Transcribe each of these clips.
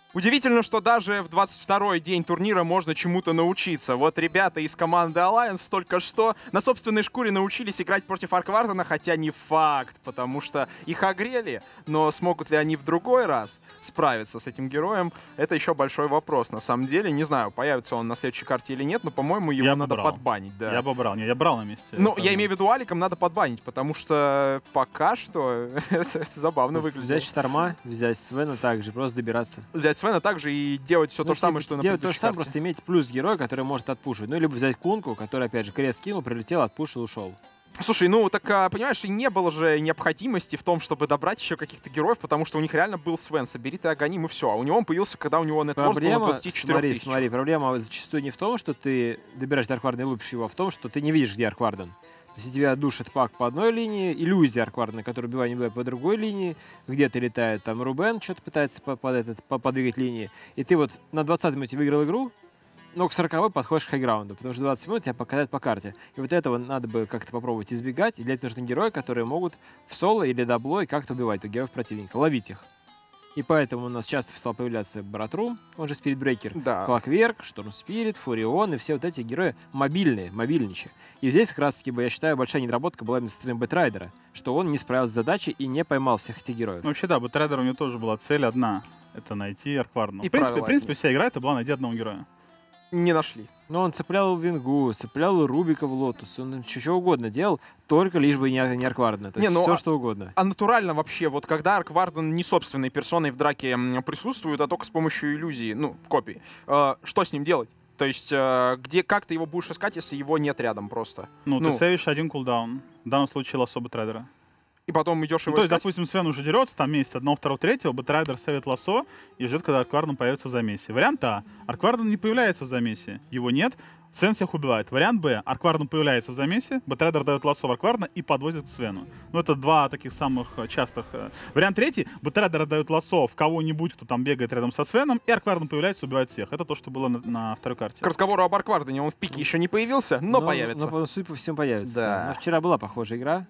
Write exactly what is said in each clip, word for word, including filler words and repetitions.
Удивительно, что даже в двадцать второй день турнира можно чему-то научиться. Вот ребята из команды Alliance только что на собственной шкуре научились играть против Арквардена, хотя не факт, потому что их огрели. Но смогут ли они в другой раз справиться с этим героем, это еще большой вопрос. На самом деле, не знаю, появится он на следующей карте или нет, но, по-моему, его я надо брал. подбанить. Да. Я бы брал, не, я брал на месте. Ну, это... я имею в виду, Аликом надо подбанить, потому что пока что это забавно выглядит. Взять Шторма, взять Свена также, просто добираться. Взять Свена также и делать все Ну, то же самое, что на делать то же предыдущей самое, карте. просто иметь плюс героя, который может отпушить. Ну, либо взять Кунку, который, опять же, крест кинул, прилетел, отпушил, ушел. Слушай, ну так, а, понимаешь, и не было же необходимости в том, чтобы добрать еще каких-то героев, потому что у них реально был Свен, собери ты Аганим и все. А у него он появился, когда у него нетворс был на двадцати четырёх смотри, тысячах. смотри, проблема зачастую не в том, что ты добираешь до Арквардена и лупишь его, а в том, что ты не видишь, где Аркварден. Если тебя душит пак по одной линии, иллюзия Арквардена, который убивает, не убивает по другой линии, где-то летает там Рубен, что-то пытается под, под этот, под, подвигать линии, и ты вот на двадцатой минуте выиграл игру, но к сороковой подходишь к хайграунду, потому что двадцать минут тебя покатают по карте. И вот этого надо бы как-то попробовать избегать, и для этого нужны герои, которые могут в соло или даблой как-то убивать у героев противника, ловить их. И поэтому у нас часто стал появляться Баратрум, он же Спиритбрейкер, Да. Клокверк, Шторм Спирит, Фурион, и все вот эти герои мобильные, мобильничие. И здесь как раз-таки, я считаю, большая недоработка была именно со стороны Бэтрайдера, что он не справился с задачей и не поймал всех этих героев. Ну, вообще, да, Бэтрайдера у него тоже была цель одна. Это найти Арквардена. И, в принципе, Правила в принципе одни. вся игра это была найти одного героя. Не нашли. Но он цеплял Вингу, цеплял Рубика в Лотус, он что угодно делал, только лишь бы не, не Арквардена. То Не, есть ну, все а- что угодно. А натурально вообще, вот когда Аркварден не собственной персоной в драке м, присутствует, а только с помощью иллюзии, ну, копии, э, что с ним делать? То есть, э, где, как ты его будешь искать, если его нет рядом просто? Ну, Ну. ты сейвишь один кулдаун. В данном случае лассо Бэтрайдера. И потом идешь Ну, его то есть, искать? допустим, Свен уже дерется, там есть одного, второго, третьего, Бэтрайдер сейвит лассо и ждет, когда Аркварден появится в замесе. Вариант А. Аркварден не появляется в замесе, его нет, Свен всех убивает. Вариант Б. Аркварден появляется в замесе, Бэтрайдер дает лассо в Арквардена и подвозит к Свену. Ну, это два таких самых э, частых. э. Вариант третий. Бэтрайдер дает лассо в кого-нибудь, кто там бегает рядом со Свеном, и Аркварден появляется и убивает всех. Это то, что было на, на второй карте. К разговору об Арквардене, он в пике еще не появился, но, появится. Но, судя по всему, появится. Да. Но вчера была похожая игра.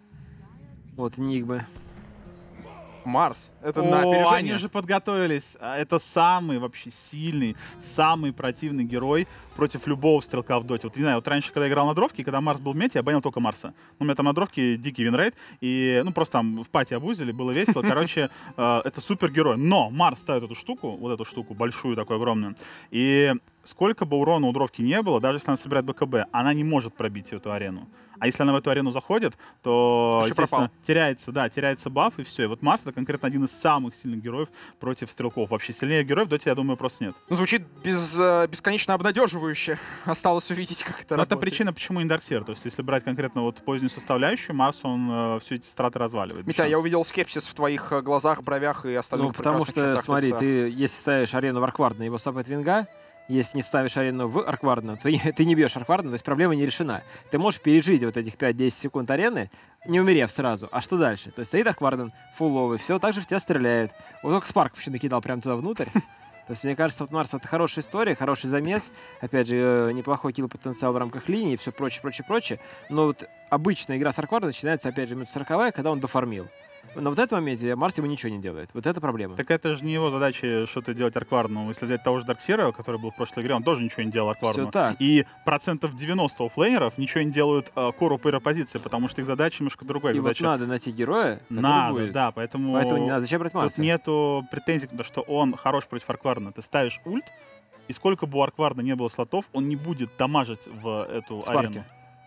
Вот, Нигмы. Марс. Это О, на опережение. они уже подготовились. А, Это самый вообще сильный, самый противный герой против любого стрелка в доте. Вот, не знаю, вот раньше, когда я играл на дровке, когда Марс был в мете, я банил только Марса. Ну, у меня там на дровке дикий винрейт, и, ну, просто там в пати обузили, было весело. Короче, э, это супер герой. Но Марс ставит эту штуку, вот эту штуку, большую такую, огромную, и сколько бы урона у дровки не было, даже если она собирает БКБ, она не может пробить эту арену. А если она в эту арену заходит, то, Вообще естественно, пропал. теряется, да, теряется баф, и все. И вот Марс — это конкретно один из самых сильных героев против стрелков. Вообще сильнее героев в доте, я думаю, просто нет. Ну, звучит без, э, бесконечно обнадеживающе. Осталось увидеть, как это Но это работает. причина, почему не Дарксир. То есть, если брать конкретно вот позднюю составляющую, Марс, он э, все эти страты разваливает. без Митя, я шансов. увидел скепсис в твоих э, глазах, бровях и остальных Ну, потому прекрасных что, чертах смотри, лица. ты, если ставишь арену в Арквардена, его сапает Винга, если не ставишь арену в Арквардена, то ты, ты не бьешь Арквардена, то есть проблема не решена. Ты можешь пережить вот этих пять-десять секунд арены, не умерев сразу. А что дальше? То есть стоит Аркварден фулловый, все так же в тебя стреляет. Вот только Спарков еще накидал прямо туда внутрь. То есть, мне кажется, вот Марс — это хорошая история, хороший замес. Опять же, э, неплохой килл-потенциал в рамках линии и все прочее, прочее, прочее. Но вот обычная игра с Аркварденом начинается, опять же, минута сороковая, когда он дофармил. Но в этом моменте Марс ему ничего не делает. Вот это проблема. Так это же не его задача что-то делать Арквардену. Если взять того же Дарксира, который был в прошлой игре, он тоже ничего не делал Арквардену. Всё так. И процентов девяносто оффлейнеров ничего не делают э, кору по позиции, потому что их задача немножко другая. И Их вот задача... надо найти героя, который Надо, будет. да, поэтому... Поэтому не надо. Зачем брать Тут Марса? нету претензий, потому что он хорош против Арквардена. Ты ставишь ульт, и сколько бы у Арквардена не было слотов, он не будет дамажить в эту Спарки. арену.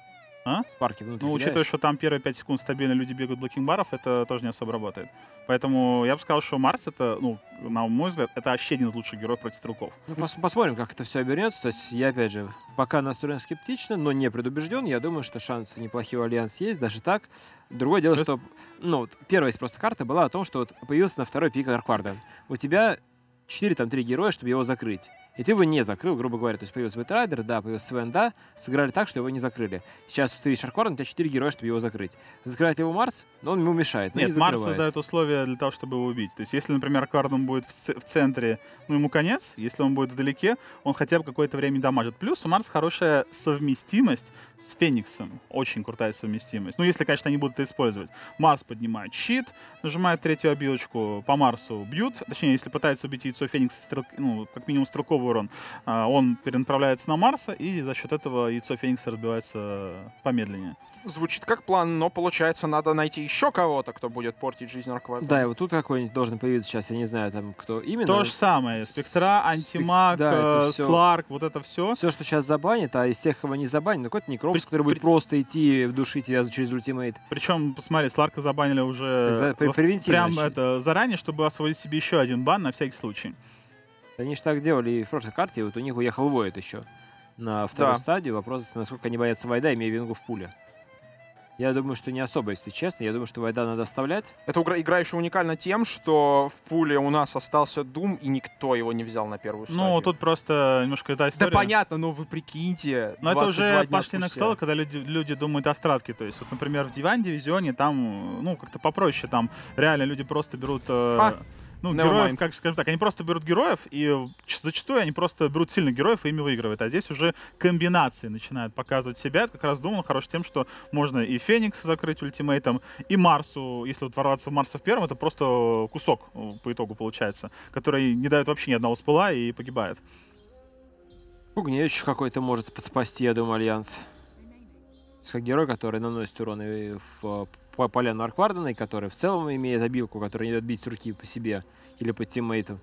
А? Спарки внутри Ну, кидаешь. учитывая, что там первые пять секунд стабильно люди бегают блокинг-баров, это тоже не особо работает. Поэтому я бы сказал, что Марс — это, ну, на мой взгляд, это вообще один из лучших героев против стрелков. Ну, пос- посмотрим, как это все обернется. То есть я, опять же, пока настроен скептично, но не предубежден. Я думаю, что шансы неплохие у Альянса есть, даже так. Другое дело, То есть- что... Ну, вот первая просто карта была о том, что вот появился на второй пик Аркварден. У тебя четыре, там, три героя, чтобы его закрыть. и ты его не закрыл, грубо говоря. То есть появился Бэтрайдер, да, появился Свен, да, сыграли так, что его не закрыли. Сейчас ты видишь Аркварден, у тебя четыре героя, чтобы его закрыть. Закрывает его Марс, но он ему мешает, но Нет, не Марс закрывает. создает условия для того, чтобы его убить. То есть, если, например, Аркварден будет в, ц- в центре, ну, ему конец. Если он будет вдалеке, он хотя бы какое-то время дамажит. Плюс у Марса хорошая совместимость с Фениксом. Очень крутая совместимость. Ну, если, конечно, они будут это использовать. Марс поднимает щит, нажимает третью обилочку, по Марсу бьют. Точнее, если пытается убить яйцо Феникса, стрел... ну, как минимум стрелковый урон, а, он перенаправляется на Марса, и за счет этого яйцо Феникса разбивается помедленнее. Звучит как план, но получается, надо найти еще кого-то, кто будет портить жизнь Арквардена. Да, и вот тут какой-нибудь должен появиться сейчас, я не знаю, там кто именно. То же самое. Спектра, антимаг, да, это э, всё. Сларк, вот это все. Все, что сейчас забанит, а из тех, кого не забанит, ну какой-то Некропс, При- который будет при- просто идти вдушить тебя через ультимейт. Причем, посмотри, Сларка забанили уже Так за- во- превентивно прям вообще. это, заранее, чтобы освободить себе еще один бан на всякий случай. Они же так делали и в прошлой карте, вот у них уехал Void еще на вторую Да. стадию. Вопрос, насколько они боятся Вайда, имея вингу в пуле. Я думаю, что не особо, если честно. Я думаю, что Вайда надо оставлять. Эта игра, игра еще уникальна тем, что в пуле у нас остался Doom, и никто его не взял на первую стадию. Ну, тут просто немножко эта Да история. понятно, но вы прикиньте. Но это двадцать два уже дня пошли на спустя. стол, когда люди, люди думают о стратке. То есть, вот, например, в Диван дивизионе там, ну, как-то попроще. Там реально люди просто берут... э, А, ну, never героев, mind. как скажем так, они просто берут героев, и ч- зачастую они просто берут сильных героев и ими выигрывают. А здесь уже комбинации начинают показывать себя. Это как раз думал хорош тем, что можно и Феникса закрыть ультимейтом, и Марсу, если вот ворваться в Марса в первом, это просто кусок э, по итогу получается, который не дает вообще ни одного спыла и погибает. Пугневич какой-то может подспасти, я думаю, Альянс. То есть как герой, который наносит урон и в по поляну Арквардена, и который в целом имеет обилку, которая не дает бить с руки по себе или по тиммейту.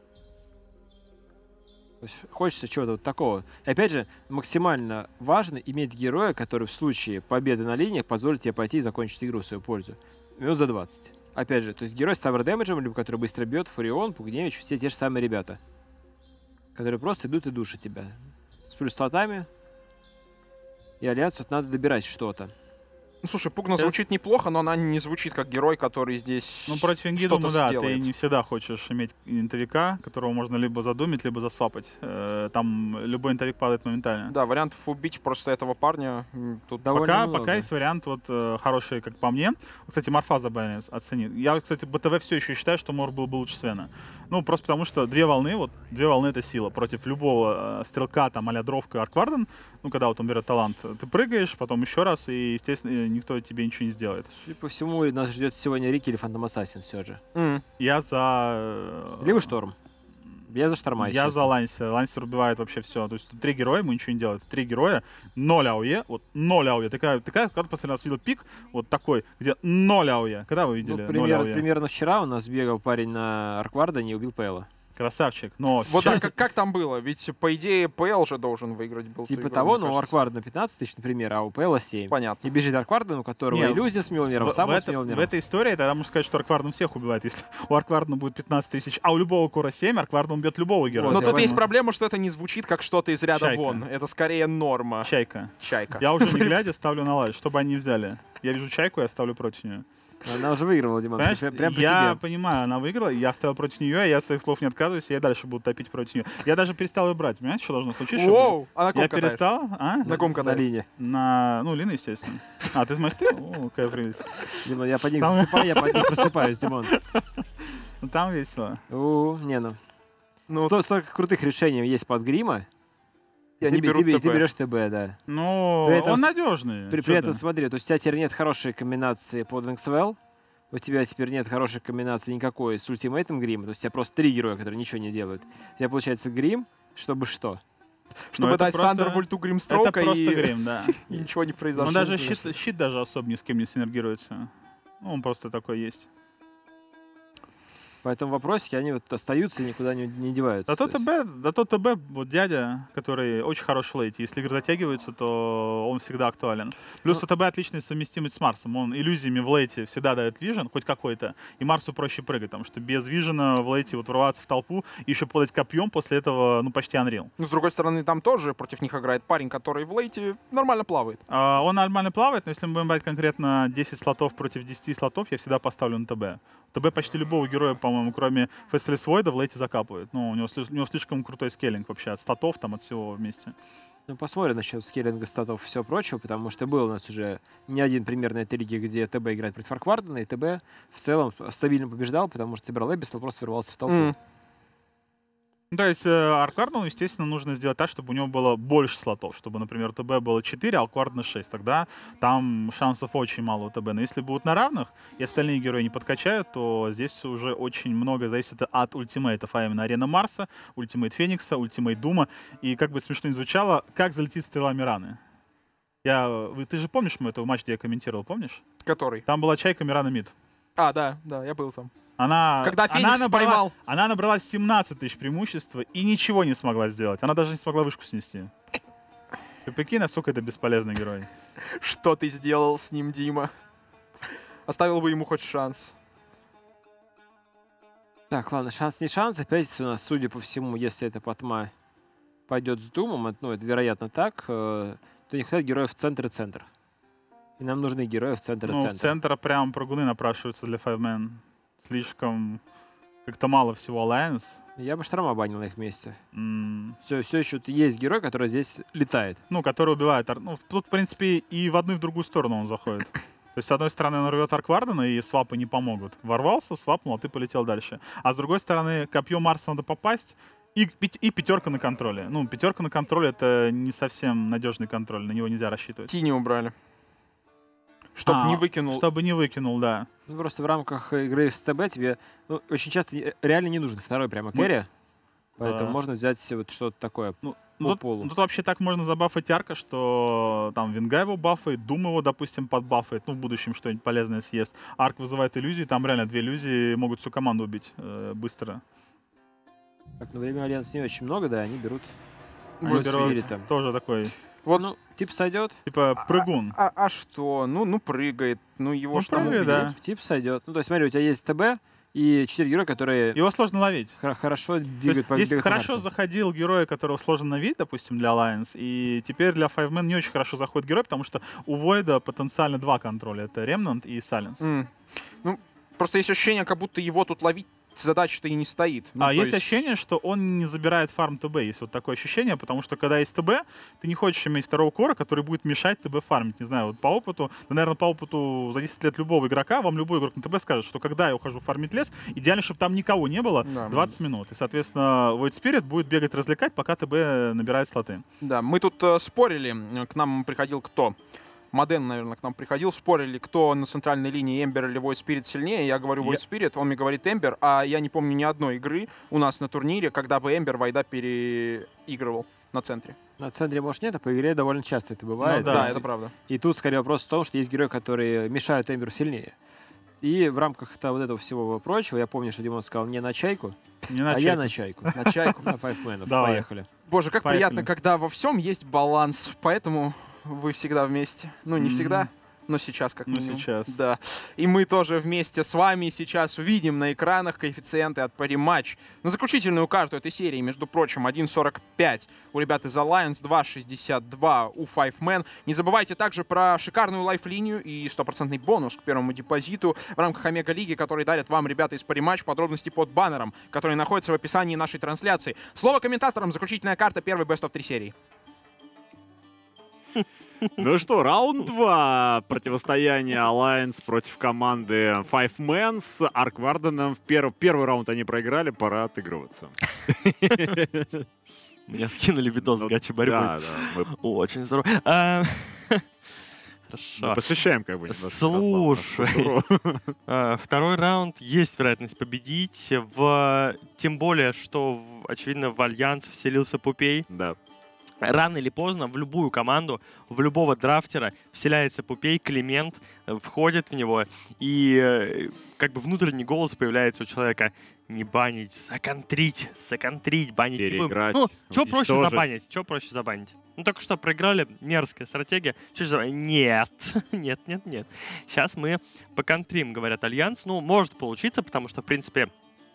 То есть хочется чего-то вот такого. И опять же, максимально важно иметь героя, который в случае победы на линиях позволит тебе пойти и закончить игру в свою пользу. Минут за двадцать. Опять же, то есть герой с тавер дэмэджем, либо который быстро бьет, Фурион, Пугневич, все те же самые ребята, которые просто идут и душат тебя. С плюс слотами. И Альянс вот надо добирать что-то. Ну, слушай, Пугна звучит неплохо, но она не звучит как герой, который здесь Ну, против Инги, что-то думаю, да, сделает. ты не всегда хочешь иметь интовика, которого можно либо задумить, либо засвапать. Э, Там любой интовик падает моментально. Да, вариантов убить просто этого парня м, тут Довольно Пока, много. пока есть вариант вот э, хороший, как по мне. Кстати, Марфа забанили, оцени. Я, кстати, БТВ все еще считаю, что Мор был бы лучше Свена. Ну, просто потому что две волны, вот, две волны — это сила. Против любого э, стрелка, там, а-ля Дровка, Аркварден, ну, когда вот он берет талант, ты прыгаешь, потом еще раз, и, естественно, никто тебе ничего не сделает. Судя по всему, нас ждет сегодня Рики или Фантом Ассасин все же. М. Я за... э, Либо Шторм. Я за Шторма, Я за естественно. Лансер. Лансер убивает вообще все. То есть тут три героя, мы ничего не делаем. Три героя, ноль АОЕ, вот ноль АОЕ. Такая, такая, когда последний раз видел пик, вот такой, где ноль АОЕ. Когда вы Ну, видели ноль пример- АОЕ? примерно вчера у нас бегал парень на Арквардене и убил Пэла. Красавчик. Но Вот да, сейчас- как, как там было? Ведь, по идее, ПЛ же должен выиграть был. эту Типа игру, того, мне но у кажется. Арквардена пятнадцать тысяч, например, а у Пэла семь. Понятно. И бежит Аркварден, у которого Не, иллюзия с Милнером, в, сам в с это- Милнером. в этой истории тогда можно сказать, что Аркварден всех убивает. Если у Арквардена будет пятнадцать тысяч, а у любого кора семь, Аркварден убьет любого героя. Вот, Но я тут есть понимаю. проблема, что это не звучит как что-то из ряда Чайка. вон. Это скорее норма. Чайка. Чайка. Я уже не глядя ставлю на лайк, чтобы они не взяли. Я вижу чайку, я ставлю против нее. Она уже выигрывала, Диман. Понимаешь, Прям, прям по я тебе. понимаю, она выиграла, я стоял против нее, я от своих слов не отказываюсь, и я дальше буду топить против нее. Я даже перестал ее брать, понимаете, что должно случиться? чтобы- Воу! А на ком Я катаешь? перестал, а? На ком На катаешь? линии. На, ну, Лина, естественно. А, ты смастил? О, какая прелесть. Диман, я под них Там- засыпаю, я под них просыпаюсь, Димон. Ну, там весело. У, не ну. Ну, Сто- Столько крутых решений есть под грима. и они ты, берут ты- ты ТП. берешь ТБ, да. Ну, При этом он с- надежный. При, Чё при этом ты? смотри, то есть у тебя теперь нет хорошей комбинации под Инксвелл, у тебя теперь нет хорошей комбинации никакой с ультимейтом грима, то есть у тебя просто три героя, которые ничего не делают. У тебя получается грим, чтобы что? чтобы Ну, это дать просто- Сандервульту Это Гримстроука просто и... грим, да. и ничего не произошло. Он даже конечно. щит, щит даже особо ни с кем не синергируется. Ну, он просто такой есть. Поэтому вопросики, они вот остаются и никуда не, не деваются. Да то То есть- ТБ, да то ТБ, вот дядя, который очень хорош в лейте. Если игры затягиваются, то он всегда актуален. Плюс Ну- у ТБ отличная совместимость с Марсом. Он иллюзиями в лейте всегда дает вижен, хоть какой-то. И Марсу проще прыгать, потому что без вижена в лейте вот ворваться в толпу и еще подать копьем, после этого, ну, почти Unreal. Ну, с другой стороны, там тоже против них играет парень, который в лейте нормально плавает. А, он нормально плавает, но если мы будем брать конкретно десять слотов против десяти слотов, я всегда поставлю на ТБ. ТБ почти любого героя, по-моему, кроме Faceless Void, в лейте закапывает. Ну, у него, у него слишком крутой скейлинг вообще от статов, там, от всего вместе. Ну, посмотрим насчет скейлинга статов и всего прочего, потому что был у нас уже не один пример на этой лиге, где ТБ играет против Арквардена, и ТБ в целом стабильно побеждал, потому что собирал Эбистал, просто ворвался в толпу. Mm. Ну, то есть Арквардену, естественно, нужно сделать так, чтобы у него было больше слотов, чтобы, например, ТБ было четыре, а Арквардена шесть. Тогда там шансов очень мало у ТБ. Но если будут на равных, и остальные герои не подкачают, то здесь уже очень много зависит от ультимейтов, а именно Арена Марса, ультимейт Феникса, ультимейт Дума. И как бы смешно не звучало, как залетит стрела Мираны. Я, ты же помнишь мой этого матч, где я комментировал, помнишь? Который? Там была чайка Мирана Мид. А, да, да, я был там. Она, Когда Феникс она набрала, поймал. Она набрала семнадцать тысяч преимущества и ничего не смогла сделать. Она даже не смогла вышку снести. Ты прикинь, насколько это бесполезный герой. Что ты сделал с ним, Дима? Оставил бы ему хоть шанс. Так, ладно, шанс не шанс. Опять у нас, судя по всему, если это Патма пойдет с Думом, ну, это вероятно так, то не хватает героев в центр и центр. И нам нужны герои в центр и Ну, центр. в центр прям прогуны напрашиваются для Five-Man. Слишком как-то мало всего Alliance. Я бы Шторма банил на их месте. М, Все, все еще есть герой, который здесь летает. Ну, который убивает. Ар- Ну, тут, в принципе, и в одну, и в другую сторону он заходит. То есть, с одной стороны, он рвет Арквардена, и свапы не помогут. Ворвался, свапнул, а ты полетел дальше. А с другой стороны, копье Марса надо попасть, и, пи- и пятерка на контроле. Ну, пятерка на контроле — это не совсем надежный контроль, на него нельзя рассчитывать. Тини убрали. Чтоб А, не выкинул. Чтобы не выкинул, да. Ну, просто в рамках игры с ТБ тебе ну, очень часто не- реально не нужен второй прямо Мы- керри. Поэтому Да. можно взять вот что-то такое. Ну, По ну, тут, полу. ну, тут вообще так можно забафать Арка, что там Винга его бафает, Дум его, допустим, подбафает, ну, в будущем что-нибудь полезное съест. Арк вызывает иллюзии, там реально две иллюзии могут всю команду убить э, быстро. Так, на время Альянс не очень много, да, они берут. Они Вот берут Spirit там. тоже такой, Вот. Ну, тип сойдет. типа, прыгун. А, а что? Ну, ну прыгает. Ну его Ну, ж там прыгает, увидеть. да. Тип сойдет. Ну, то есть, смотри, у тебя есть ТБ и четыре героя, которые Его сложно ловить. хо- хорошо То двигают есть, по если бегают по хорошо Марсу. заходил герой, которого сложно ловить, допустим, для Alliance, и теперь для Five-Man не очень хорошо заходит герой, потому что у Void потенциально два контроля. Это Remnant и Silence. М. Ну, просто есть ощущение, как будто его тут ловить задача-то и не стоит. Ну, а то есть ощущение, что он не забирает фарм ТБ. Есть вот такое ощущение, потому что когда есть ТБ, ты не хочешь иметь второго кора, который будет мешать ТБ фармить. Не знаю, вот по опыту, да, наверное, по опыту за десять лет любого игрока, вам любой игрок на ТБ скажет, что когда я ухожу фармить лес, идеально, чтобы там никого не было Да. двадцать минут. И, соответственно, Void Spirit будет бегать, развлекать, пока ТБ набирает слоты. Да, мы тут э, спорили, э, к нам приходил кто? Моден, наверное, к нам приходил, спорили, кто на центральной линии, Эмбер или Void Spirit сильнее. Я говорю Void Spirit, он мне говорит Эмбер, а я не помню ни одной игры у нас на турнире, когда бы Эмбер Вайда переигрывал на центре. На центре, может, нет, а по игре довольно часто это бывает. Ну Да, Да. это правда. И тут, скорее, вопрос в том, что есть герои, которые мешают Эмберу сильнее. И в рамках -то вот этого всего прочего, я помню, что Димон сказал не на чайку, Не а начать. я на чайку. На чайку. На файвменов. Давай. Поехали. Боже, как Поехали. приятно, когда во всем есть баланс, поэтому вы всегда вместе. Ну, не Мгм. всегда, но сейчас как Ну, минимум. сейчас. Да. И мы тоже вместе с вами сейчас увидим на экранах коэффициенты от Parimatch. На заключительную карту этой серии, между прочим, один сорок пять у ребят из Alliance, два шестьдесят два у Five-Man. Не забывайте также про шикарную лайф-линию и стопроцентный бонус к первому депозиту в рамках Омега-лиги, который дарят вам ребята из Parimatch. Подробности под баннером, который находится в описании нашей трансляции. Слово комментаторам. Заключительная карта первой Best of три серии. Ну что, раунд два. Противостояние Alliance против команды Five Man с Аркварденом. Перв, первый раунд они проиграли, пора отыгрываться. Меня скинули видос с Ну, гачи борьбой. Да, да. Мы, Очень здорово. А, мы Хорошо. посвящаем как бы немножко Слушай. Ярославу нашу игру. А, Второй раунд есть вероятность победить. В... Тем более, что, в- очевидно, в Альянс вселился Пупей. Да. Рано или поздно в любую команду, в любого драфтера вселяется Пупей, Климент э, входит в него, и э, как бы внутренний голос появляется у человека: не банить, законтрить, законтрить, банить не будем». Переиграть, Ну, что проще уничтожить. забанить? Что проще забанить? Ну, только что проиграли, мерзкая стратегия. Что забанить? Нет, нет, нет, нет. Сейчас мы поконтрим, говорят Альянс. Ну, может получиться, потому что, в принципе,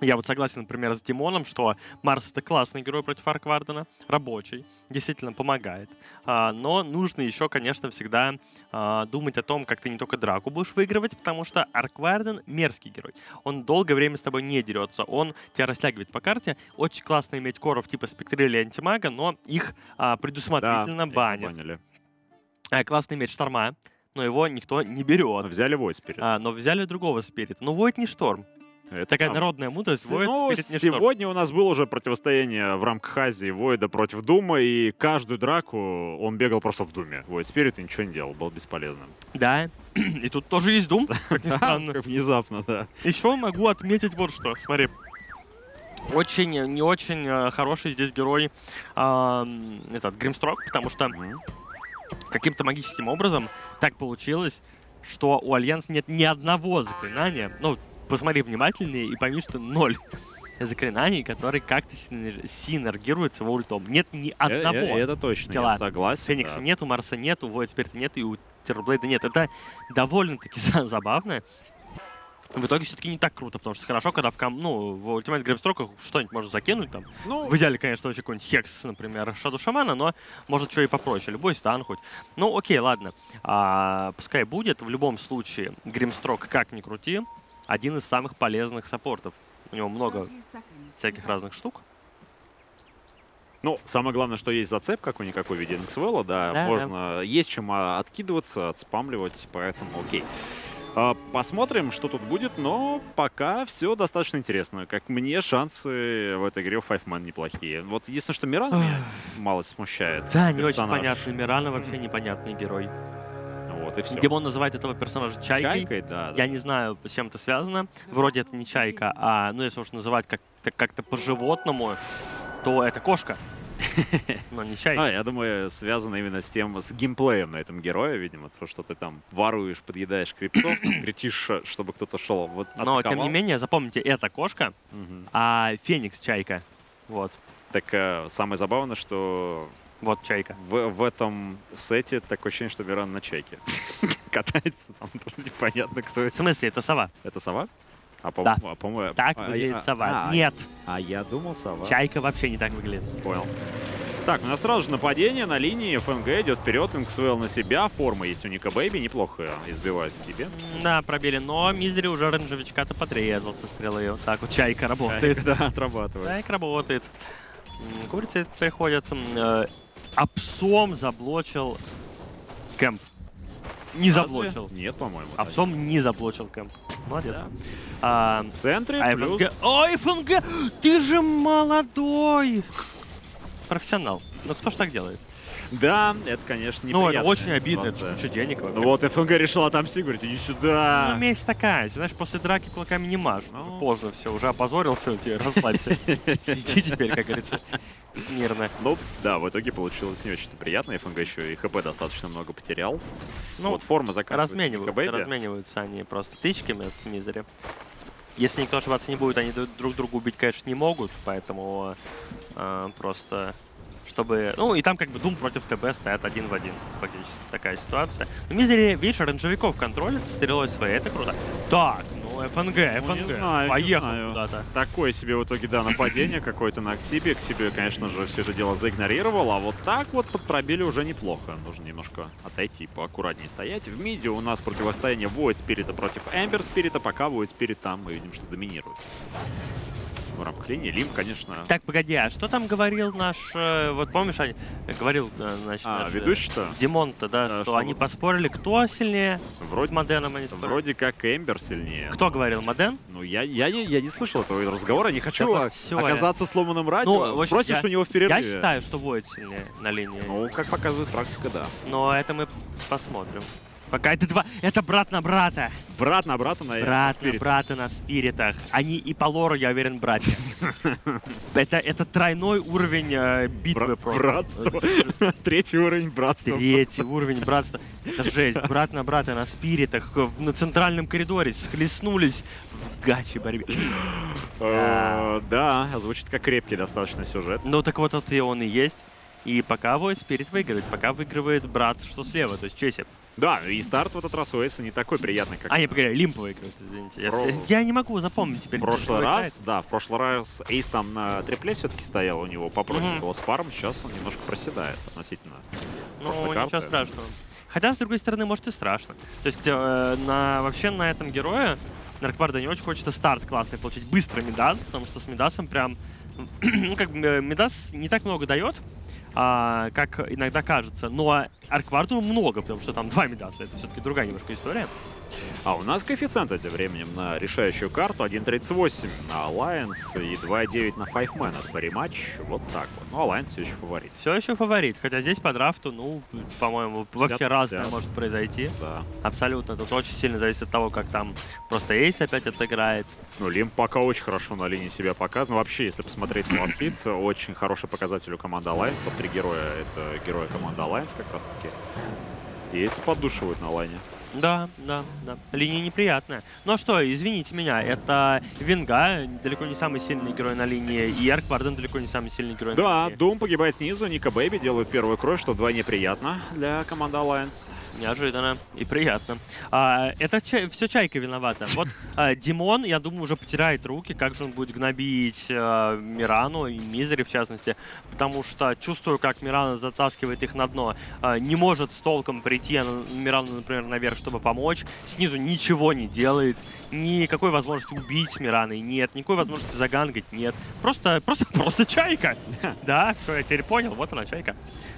Я вот согласен, например, с Димоном, что Марс — это классный герой против Арквардена, рабочий, действительно помогает. А, но нужно еще, конечно, всегда а, думать о том, как ты не только драку будешь выигрывать, потому что Аркварден — мерзкий герой. Он долгое время с тобой не дерется, он тебя растягивает по карте. Очень классно иметь коров типа Спектрели и Антимага, но их а, предусмотрительно Да, банят. банили. А, классный меч Шторма, но его никто не берет. Взяли Void Spirit. А, но взяли другого спирита. Ну, Void не Шторм. Это Такая правда. народная мудрость. Void Ну, Spirit не Шторм. сегодня у нас было уже противостояние в рамках Азии Войда против Дума, и каждую драку он бегал просто в Думе. Void Spirit и ничего не делал, был бесполезным. Да, и тут тоже есть Дум, как ни странно. Внезапно, да. Еще могу отметить вот что, смотри. Очень, не очень э, хороший здесь герой э, этот, Гримстрок, потому что каким-то магическим образом так получилось, что у Альянса нет ни одного заклинания. Ну, посмотри внимательнее и пойми, что ноль заклинаний, которые как-то синер- синергируют с его ультом. Нет ни одного. Э, э, Это точно, скилла. я согласен. Феникса да. нет, у Марса нет, у Void Spirit нет, и у Террорблейда нет. Это довольно-таки забавно. В итоге все-таки не так круто, потому что хорошо, когда в, ком... ну, в Ultimate Гримстроках что-нибудь можно закинуть там. Ну, В идеале, конечно, вообще какой-нибудь Хекс, например, Шаду Шамана, но может что и попроще. Любой стан хоть. Ну, окей, ладно. А, пускай будет. В любом случае, Гримстрок, как ни крути, один из самых полезных саппортов. У него много всяких разных штук. Ну, самое главное, что есть зацеп какой-никакой в виде Инксвелла, да, Да, можно, есть чем а, откидываться, отспамливать, поэтому окей. А, посмотрим, что тут будет, но пока все достаточно интересно. Как мне, шансы в этой игре у Five Man неплохие. Вот единственное, что Мирана меня мало смущает. Да, не очень персонаж. понятный. Мирана вообще непонятный герой. Вот, и все. Димон называет этого персонажа Чайкой. Чайкой, да. да. Я не знаю, с чем это связано. Вроде это не чайка, а, ну, если уж называть как-то как-то по-животному, то это кошка. Но не чайка. А, я думаю, связано именно с тем, с геймплеем на этом герое, видимо, то, что ты там воруешь, подъедаешь криптов, кричишь, чтобы кто-то шел. Вот, Но, тем не атаковал. менее, запомните, это кошка, Мгм. а Феникс чайка. Вот. Так э, самое забавное, что Вот чайка. в, в этом сете такое ощущение, что Миран на чайке катается, там тоже непонятно, кто В это. смысле, это сова? Это сова? А, по- Да. а, по-моему... Так а, выглядит а, сова. а, Нет, А я думал сова. чайка вообще не так выглядит. Понял. Так, у нас сразу же нападение на линии. ФНГ идет вперед, Инксвелл на себя. Форма есть у Ника Бэйби, неплохо избивает к себе. Да, пробили, но Мизери уже оранжевичка-то подрезал со стрелы. Вот так вот чайка работает. Да, отрабатывает. Чайка работает. М, Курицы приходят. М, э, А псом заблочил кэмп. Не Разве? заблочил. Нет, по-моему. А да. псом не заблочил кэмп. Молодец. Да. А, В центре а плюс... ФНГ... Ой, ФНГ! Ты же молодой! Профессионал. Ну кто ж так делает? Да, это, конечно, Ну, неприятно. это очень обидно, это же куча денег. Ну вот, ФНГ решил отомстить, говорит, иди сюда. Ну, месть такая, знаешь, после драки кулаками не машут. Ну. Уже поздно все, уже опозорился, тебе расслабься. Иди теперь, как говорится, смирно. Ну, да, в итоге получилось не очень приятно. ФНГ еще и ХП достаточно много потерял. Ну, вот форма заканчивается. размениваются, Бэйби. размениваются они просто тычками с Мизери. Если никто ошибаться не будет, они друг друга убить, конечно, не могут, поэтому э, просто... Чтобы... Ну, и там как бы Дум против ТБ стоят один в один. Фактически такая ситуация. Но Мизери, видишь, оранжевиков контролит стрелой своей. Это круто. Так, ну, ФНГ, Ну, не ФНГ. знаю, не Поехал знаю. куда-то. Такое себе в итоге, да, нападение какое-то на Ксибе. Ксибе, конечно же, все это дело заигнорировал, а вот так вот подпробили уже неплохо. Нужно немножко отойти, поаккуратнее стоять. В миде у нас противостояние Void Спирита против Эмбер Спирита. Пока Void Спирит там, мы видим, что доминирует. В рамках линии Лим, конечно... Так, погоди, а что там говорил наш... э, вот помнишь, Ань, говорил, э, значит, А, наш, э, ведущий-то? Димон-то, да, А, что, что они вот? поспорили, кто сильнее. С Вроде, Моденом они спорили. вроде как Эмбер сильнее. Кто говорил, Моден? Ну, я, я, не, я не слышал этого разговора, не хочу Это всё, оказаться сломанным радио. Ну, в общем, Спросишь я- у него в Я перерыве. считаю, что Void сильнее на линии. Ну, как показывает практика, да. Но это мы посмотрим. Пока это два... Это брат на брата. Брат на брата на Брат на Спирит. брата на спиритах. Они и по лору, я уверен, братья. Это, это тройной уровень э, битвы Бра- просто. братство. Третий уровень братства. Третий уровень братства. Это жесть. Брат на брата на спиритах э, на центральном коридоре схлестнулись в гаче борьбе. Э, Да, звучит как крепкий достаточно сюжет. Ну так вот, вот и он и есть. И пока Void Spirit выигрывает, пока выигрывает брат, что слева, то есть Чесип. Да, и старт в этот раз у Эйса не такой приятный, как А, не, погоди, Лимп выиграет, извините. Я- Про- Я, не могу запомнить теперь. в прошлый кто раз. играет. Да, в прошлый раз Эйс там на трипле все-таки стоял, у него попроще Мгм. было с фарм, сейчас он немножко проседает относительно прошлой Ну, карты. ничего страшного. Хотя, с другой стороны, может и страшно. То есть, э, на, вообще на этом герое, на Рокварда, не очень хочется старт классный получить, быстро Мидас, потому что с Мидасом прям, ну, как бы, э, Мидас не так много дает, а, как иногда кажется, но Аркварду много, потому что там два Мидаса, это все-таки другая немножко история. А у нас коэффициенты тем временем на решающую карту один тридцать восемь на Alliance и два девять на Five Man. Это рематч. Вот так вот. Ну, Alliance все еще фаворит. Все еще фаворит, хотя здесь по драфту, ну, по-моему, вообще пятьдесят разное пятьдесят. может произойти. Да. Абсолютно. Тут очень сильно зависит от того, как там просто Эйс опять отыграет. Ну, Лим пока очень хорошо на линии себя показывает. Ну, вообще, если посмотреть на Ласкит, очень хороший показатель у команды Alliance. Топ-три героя — это герои команды Alliance как раз-таки. И если поддушивают на лайне. Да, да, да. Линия неприятная. Ну а что, извините меня, это Винга, далеко не самый сильный герой на линии, и Арк Варден далеко не самый сильный герой на Да, линии. Дум погибает снизу, Ника Бэйби делают первую кровь, что вдвойне приятно для команды Alliance. Неожиданно и приятно. А, это чай, все Чайка виновата. Вот а, Димон, я думаю, уже потеряет руки, как же он будет гнобить а, Мирану и Мизери в частности, потому что чувствую, как Мирана затаскивает их на дно. А, не может с толком прийти а Мирану, например, наверх, чтобы помочь. Снизу ничего не делает. Никакой возможности убить Мираной нет. Никакой возможности загангать нет. Просто, просто, просто Чайка. Да, все, я теперь понял. Вот она, Чайка.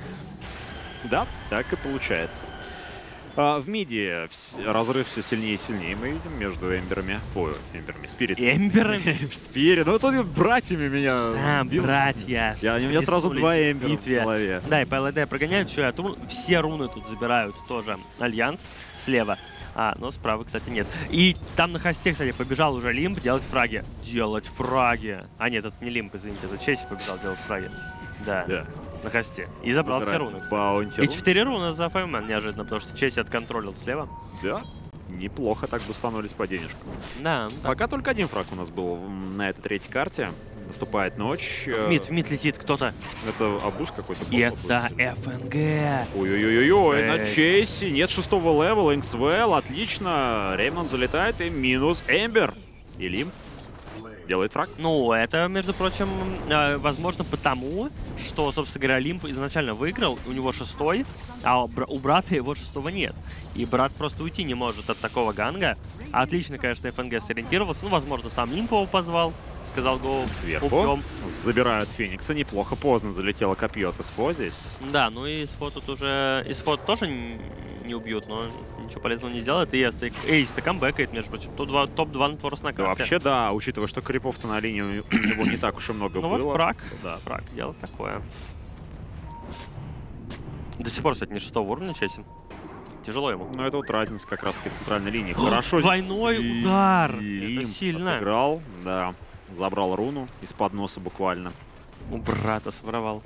Да, так и получается. А, в миде вс- разрыв все сильнее и сильнее мы видим между Эмберами. Ой, Эмберами, Спирит. Эмберами. Спирит, ну тут братьями меня А, сбил. братья. Я, у меня сразу Рискнули два в Эмбера в битве. голове. Да, и по ЛД прогоняют, все, от рун- все руны тут забирают тоже. Альянс слева. А, но справа, кстати, нет. И там на хосте, кстати, побежал уже Лимп делать фраги. Делать фраги. А нет, это не Лимп, извините, это Чейси побежал делать фраги. Да, Да. на хосте. И забрал все руны, кстати. Баунти И рун. четыре руны за Файвмен неожиданно, потому что Чейси отконтролил слева. Да, неплохо так бустанулись по денежку. Да, да. Пока только один фраг у нас был м, на этой третьей карте. Наступает ночь. В мид, в мид летит кто-то. Это абуз какой-то. И бот это абуз. эф эн гэ. Ой-ой-ой-ой, на Эй. чести. Нет шестого левела, Инксвелл, отлично. Реймонд залетает и минус Эмбер. И Лим делает фраг. Ну, это, между прочим, э, возможно потому, что, собственно говоря, Лимп изначально выиграл, у него шестой, а у, бра- у брата его шестого нет. И брат просто уйти не может от такого ганга. Отлично, конечно, эф эн гэ сориентировался. Ну, возможно, сам Лимп его позвал, сказал го, Сверху убьем. забирают Феникса. Неплохо поздно залетело копье от СФО здесь. Да, ну и Исфо тут уже... Исфо тоже н- не убьют, но ничего полезного не сделает. И Эйс-то Эйс-то камбэкает, между прочим. топ-два, топ-два на Торос на Да, карте. вообще, да, учитывая, что крипов-то на линии у у него не так уж и много Ну было. вот фраг. Да. Фраг, дело такое. До сих пор, кстати, не шестого уровня Чейси. Тяжело ему. Но это вот разница как раз-таки центральной линии. Хорошо. Двойной Ли- удар! Лимп Это сильно. отыграл, да. Забрал руну из-под носа буквально. У брата своровал.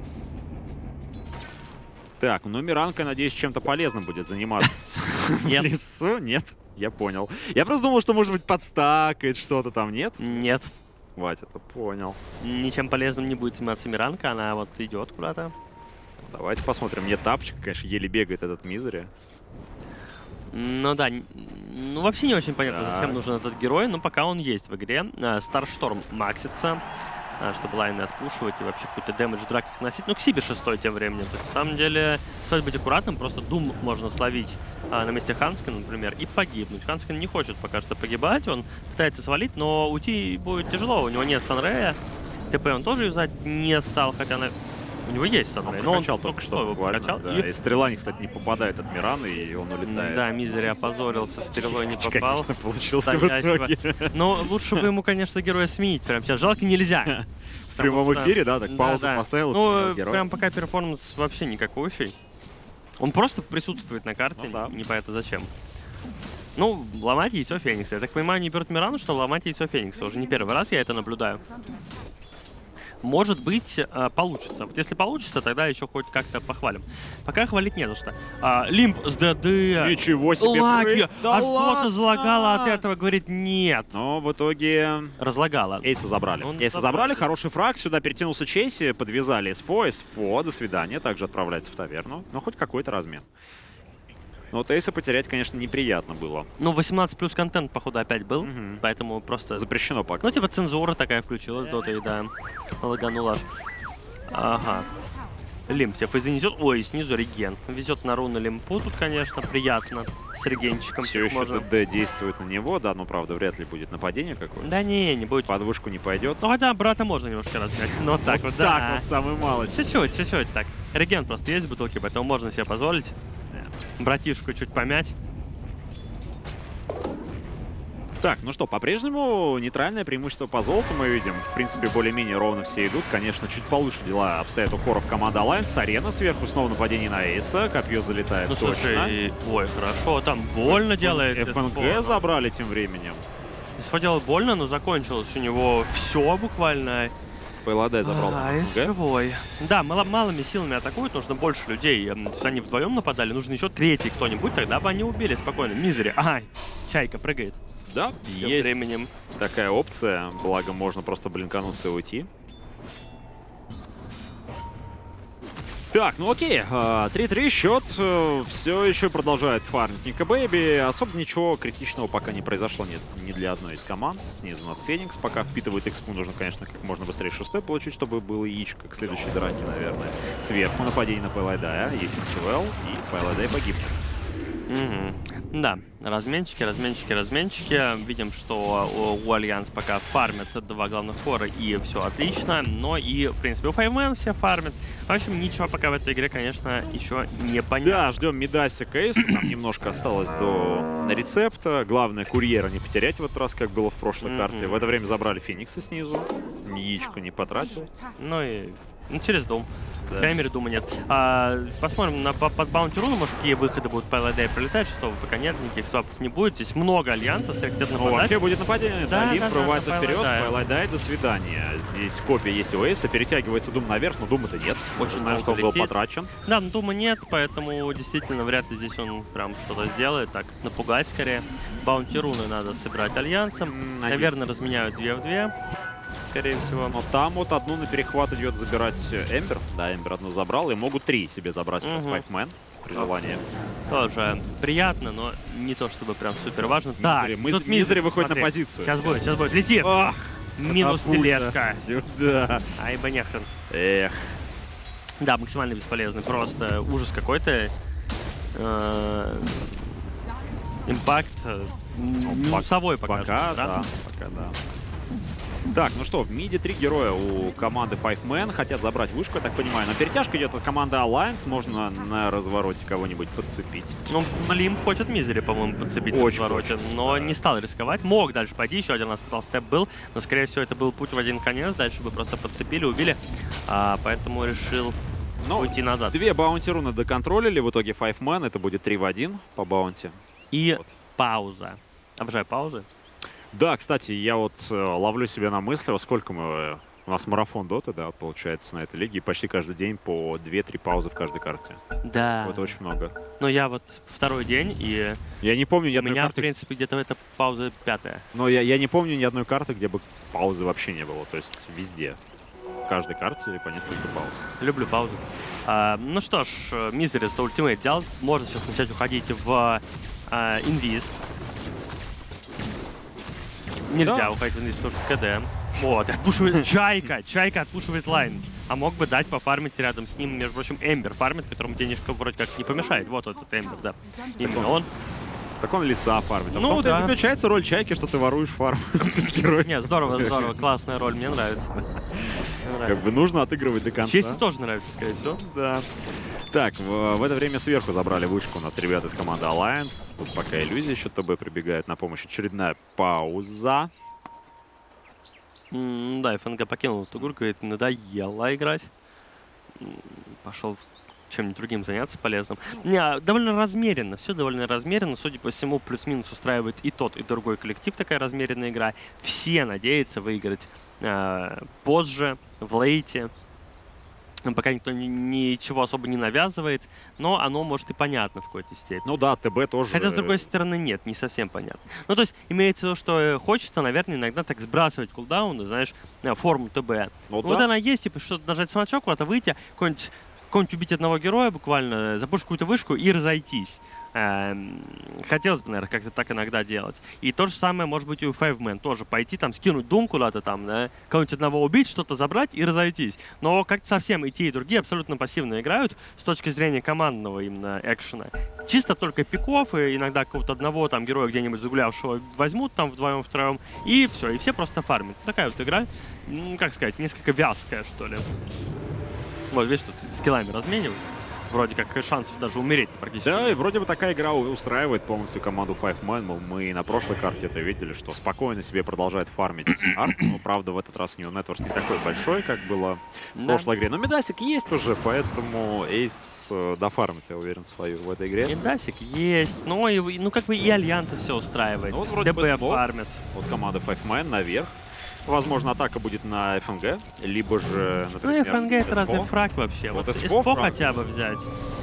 Так, ну Миранка, надеюсь, чем-то полезным будет заниматься. Нет. В лесу? Нет. Я понял. Я просто думал, что, может быть, подстакает что-то там. Нет? Нет. Вать, это понял. Ничем полезным не будет заниматься Миранка, она вот идет куда-то. Давайте посмотрим. Нет тапчика, конечно, еле бегает этот Мизери. Ну да, н- ну вообще не очень понятно, Так. зачем нужен этот герой, но пока он есть в игре. Старшторм максится, а, чтобы лайны отпушивать и вообще какой-то дэмэдж в драках носить. Ну, Ксиби шестой тем временем. То есть, на самом деле, стоит быть аккуратным, просто Дум можно словить а, на месте Ханскина, например, и погибнуть. Ханскин не хочет пока что погибать, он пытается свалить, но уйти будет тяжело. У него нет Санрея, ТП он тоже юзать не стал, хотя на... у него есть Санрей, но он Прокачал только только что что его буквально. прокачал. Да. И- И стрела, не, кстати, не попадает от Мираны, и он улетает. Да, Мизери опозорился, стрелой не Конечно, попал. получился в Стоящего. итоге. Но лучше бы ему, конечно, героя сменить прямо сейчас. Жалко нельзя. В прямом эфире, да, так паузу Да, да. поставил. Ну, поменял э, героя. прям пока перформанс вообще никакущий. Он просто присутствует на карте, Ну да. непонятно зачем. Ну, ломать яйцо Феникса. Я так понимаю, они берут Мирану, что ломать яйцо Феникса. Уже не первый раз я это наблюдаю. Может быть, э, получится. Вот если получится, тогда еще хоть как-то похвалим. Пока хвалить не за что. А, Лимп с ДД. Ничего себе. Лаги! прыг. Да а что-то ладно! залагало от этого, говорит, нет. Но в итоге Разлагало. Эйса забрали. Он Эйса забрали. забрали, хороший фраг. Сюда перетянулся Чейси, подвязали СФО. СФО, до свидания. Также отправляется в таверну. Но хоть какой-то размен. Но вот Эйса потерять, конечно, неприятно было. Ну, восемнадцать плюс контент, походу, опять был, Мгм. поэтому просто... Запрещено пока. Ну, типа цензура такая включилась, дота, и да, лаганула аж. Ага. Лимп себе занесет. Ой, снизу реген. Везет на руну лимпу тут, конечно, приятно. С регенчиком. Все еще можно. ДД действует на него, да, но правда вряд ли будет нападение какое-то. Да не, не будет. Под вышку не пойдет. Ну, хотя брата можно немножко размять. Ну, вот так вот, да. Так вот, самую малость. Чуть-чуть, чуть-чуть так. Реген просто есть в бутылке, поэтому можно себе позволить. Братишку чуть помять. Так, ну что, по-прежнему нейтральное преимущество по золоту мы видим. В принципе, более-менее ровно все идут. Конечно, чуть получше дела обстоят у хоров команды Alliance. Арена сверху, снова нападение на Эйса. Копье залетает Ну, точно. слушай, ой, хорошо, там больно делает. ФНГ забрали тем временем. СФ делал больно, но закончилось у него все буквально. ПЛД забрал А, ФНГ. СФ-вой. Да, мало, малыми силами атакуют, нужно больше людей. Эм, То есть они вдвоем нападали, нужно еще третий кто-нибудь, тогда бы они убили спокойно. Мизери. Ай, Чайка прыгает. Да, Тем есть временем. такая опция. Благо, можно просто блинкануться и уйти. Так, ну окей, три-три счет, все еще продолжает фармить Ника Бэйби. Особо ничего критичного пока не произошло нет, ни для одной из команд. Снизу у нас Феникс пока впитывает экспу, нужно, конечно, как можно быстрее шестой получить, чтобы было яичко к следующей драке, наверное. Сверху нападение на ПЛД, есть МСВЛ, и ПЛД погибнет. Угу. Да, разменчики, разменчики, разменчики. Видим, что у, у Альянс пока фармят два главных фора, и все отлично. Но и, в принципе, у Файвмен все фармят. В общем, ничего пока в этой игре, конечно, еще не понятно. Да, ждем Мидаси Кейсу. Там немножко осталось до рецепта. Главное, курьера не потерять в этот раз, как было в прошлой Мгм. карте. В это время забрали Феникса снизу. Яичко не потратил. Ну и ну, через дом. Да. По крайней мере, дума нет. А, посмотрим на по- под баунти руну, может, какие выходы будут по ЛД прилетать, что пока нет, никаких свапов не будет. Здесь много альянсов, если хотят Ну, нападать. вообще будет нападение. Да, Талим да, да, прорывается да, вперед. Пайлайдай. Пайлайдай, до свидания. Здесь копия есть у Эйса. Перетягивается Дум наверх, но Дума-то нет. Очень Знаешь, много что он был летит. потрачен. Да, но дума нет, поэтому действительно вряд ли здесь он прям что-то сделает. Так, напугать скорее. Баунти руны надо собирать альянсом. М, один. Наверное, разменяют две в две. Скорее всего. Но там вот одну на перехват идет забирать Эмбер. Да, Эмбер одну забрал. И могут три себе забрать сейчас Мгм. Файфмен при желании. Тоже приятно, но не то чтобы прям супер важно. Так, Мизери, тут Мизери выходит смотри. на позицию. Сейчас будет, сейчас будет. Лети! Ах, Минус катапульта. билетка. Сюда. Ай, бы нехрен. Эх. Да, максимально бесполезный. Просто ужас какой-то. Э, Импакт. э, Минусовой пока. Пока, что, да. Пока, да. Так, ну что, в миде три героя у команды Fiveman. Хотят забрать вышку, я так понимаю. Но перетяжка идет от команды Alliance. Можно на развороте кого-нибудь подцепить. Ну, Лим хочет Мизери, по-моему, подцепить на Очень развороте, хочет, но да. не стал рисковать. Мог дальше пойти, еще один астрал степ был, но, скорее всего, это был путь в один конец. Дальше бы просто подцепили, убили, а, поэтому решил Ну, уйти назад. две баунти руны доконтролили. В итоге Fiveman. Это будет три в один по баунти. И Вот. пауза. Обожаю паузы. Да, кстати, я вот э, ловлю себя на мысли, во сколько мы... э, У нас марафон доты, да, получается, на этой лиге. И почти каждый день по две-три паузы в каждой карте. Да. Это очень много. Но я вот второй день, и Я не помню ни у одной меня, в карты... принципе, где-то эта пауза пятая. Но я, я не помню ни одной карты, где бы паузы вообще не было. То есть везде. В каждой карте по несколько пауз. Люблю паузу. А, ну что ж, Мизери за ультимейт взял. Можно сейчас начать уходить в а, инвиз. Нельзя Да. уходить в инвиз, потому что КД. Вот, отпушивает Чайка. Чайка отпушивает лайн. А мог бы дать пофармить рядом с ним, между прочим, Эмбер фармит, которому денежка вроде как не помешает. Вот этот Эмбер, да. Именно он. Так он леса фармит. А Ну в том-то да. и заключается роль Чайки, что ты воруешь фарм. Герой. Не, здорово, здорово. Классная роль, мне нравится. Мне Как нравится. бы нужно отыгрывать до конца. Чести тоже нравится, скорее всего. Да. Так, в, в это время сверху забрали вышку у нас ребята из команды Alliance. Тут пока иллюзия еще ТБ прибегает на помощь. Очередная пауза. М, Да, ФНГ покинул эту игру, говорит, надоело играть. М, Пошел чем-нибудь другим заняться полезным. Не, а, довольно размеренно, все довольно размеренно. Судя по всему, плюс-минус устраивает и тот, и другой коллектив такая размеренная игра. Все надеются выиграть э, позже, в лейте. Пока никто ни- ничего особо не навязывает, но оно может и понятно в какой-то степени. Ну да, ТБ тоже. Хотя, с другой стороны, нет, не совсем понятно. Ну, то есть, имеется в виду, что э, хочется, наверное, иногда так сбрасывать кулдауны, знаешь, э, форму ТБ. Ну Ну, да. вот она есть, типа, что-то нажать смачок, куда-то выйти, какой-нибудь какого-нибудь убить одного героя буквально, запушить какую-то вышку и разойтись. Эм, хотелось бы, наверное, как-то так иногда делать. И то же самое может быть и у Fiveman. Тоже пойти там, скинуть дум куда-то там, да, кого-нибудь одного убить, что-то забрать и разойтись. Но как-то совсем и те, и другие абсолютно пассивно играют с точки зрения командного именно экшена. Чисто только пиков, и иногда какого-то одного там героя где-нибудь загулявшего возьмут там вдвоем, втроем, и все, и все просто фармят. Такая вот игра, ну, как сказать, несколько вязкая, что ли. Вот, видишь, тут скиллами разменивают. Вроде как шансов даже умереть практически. Да, и вроде бы такая игра устраивает полностью команду Fiveman. Мы на прошлой карте это видели, что спокойно себе продолжает фармить арк. Но, правда, в этот раз New Networks не такой большой, как было в Да. прошлой игре. Но медасик есть уже, поэтому Эйс э, дофармит, я уверен, свою в этой игре. И дасик есть, но и, ну как бы и альянсы все устраивает. Ну, вот вроде бы ДБ смог. фармят. Вот команда Fiveman наверх. Возможно, атака будет на эф эн гэ, либо же, Ну например, эф эн гэ это эс пи о. разве фраг вообще? Вот Вот эс пи о эс пи о фраг. хотя бы взять.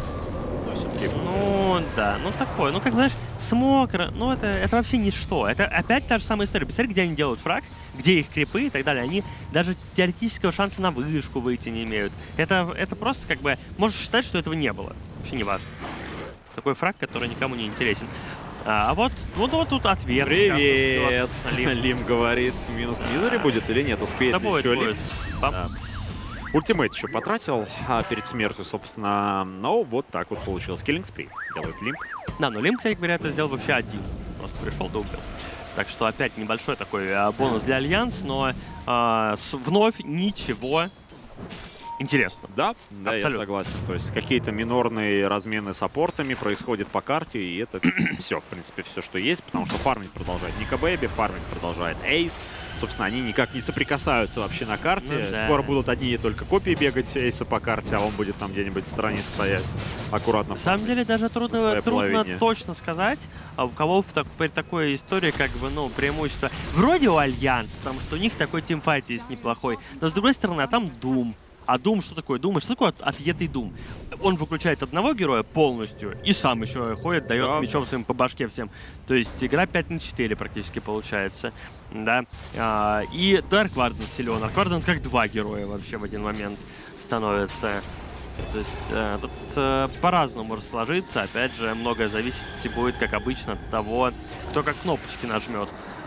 Но все-таки Ну да, ну такое. Ну как знаешь, смог, ну это, это вообще ничто. Это опять та же самая история. Представь, где они делают фраг, где их крипы и так далее. Они даже теоретического шанса на вышку выйти не имеют. Это, это просто как бы, можешь считать, что этого не было. Вообще не важно. Такой фраг, который никому не интересен. А, а вот, вот, вот тут ответ. Привет! Лим. Лим говорит, минус Мизери будет или нет? Успеет Да ли будет, еще будет. Лим? Пап. Да. Ультимейт еще потратил а, перед смертью, собственно. Но вот так вот получилось. Киллинг спри делает Лим. Да, но Лим, кстати говоря, это сделал вообще один. Просто пришел да убил. Так что опять небольшой такой а, бонус для Альянс, но а, с, вновь ничего интересного. Да, да, я Абсолютно. согласен. То есть какие-то минорные размены саппортами происходят по карте, и это все, в принципе, все, что есть, потому что фармить продолжает Ника Бэйби, фармить продолжает Эйс. Собственно, они никак не соприкасаются вообще на карте. Ну да. Скоро будут одни только копии бегать Эйса по карте, а он будет там где-нибудь в стороне стоять аккуратно. На самом деле даже на трудно, своей трудно половине. точно сказать, а у кого в так- при такой истории как бы, ну, преимущество. Вроде у Альянс, потому что у них такой тимфайт есть неплохой. Но с другой стороны, а там Doom. А Doom что такое? Doom, что такое от- отъетый Doom? Он выключает одного героя полностью и сам еще ходит, дает Да. мечом своим по башке всем. То есть игра пять на четыре практически получается. Да. А, и Дарк Варден силен. Дарк Варден как два героя вообще в один момент становится. То есть э, тут э, по-разному может сложиться. Опять же, многое зависит и будет, как обычно, от того, кто как кнопочки нажмет.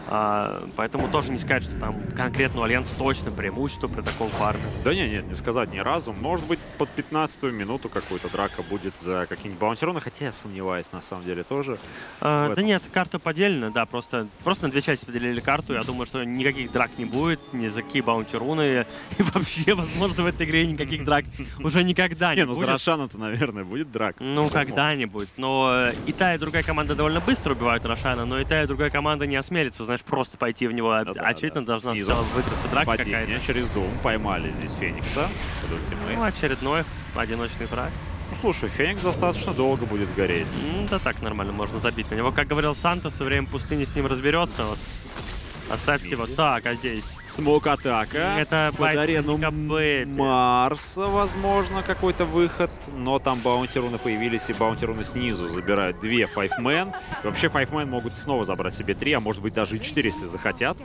А, поэтому тоже не сказать, что там конкретно у Альянс точно преимущество при таком фарме. Да не, нет, не сказать ни разу. Может быть, под пятнадцатую минуту какую-то драка будет за какие-нибудь баунтироны, хотя я сомневаюсь на самом деле тоже. А, В да этом. нет, карта поделена, да, просто, просто на две части поделили карту. Я думаю, что никаких драк не будет, ни за какие баунти-руны. И вообще, возможно, в этой игре никаких драк уже никогда не Не, ну за будет. Рошана-то, наверное, будет драка. Ну, Возможно. когда-нибудь. Но и та, и другая команда довольно быстро убивают Рошана, но и та, и другая команда не осмелится, знаешь, просто пойти в него. Да, да, Очевидно, да. должна Снизу. сначала выиграться драка Падение какая-то. через дом. Поймали здесь Феникса. под ультимейт. Ну, очередной одиночный фраг. Ну, слушай, Феникс достаточно долго будет гореть. М, Да так нормально можно забить на него. Как говорил Санта, все время пустыни с ним разберется. Вот. Оставьте его. Так, а здесь? Смок-атака. Это Под байт арену Ника Бэйби. Марса, возможно, какой-то выход. Но там баунти-руны появились, и баунти-руны снизу забирают две Файвмен. Вообще Файвмен могут снова забрать себе три, а может быть даже и четыре, если захотят.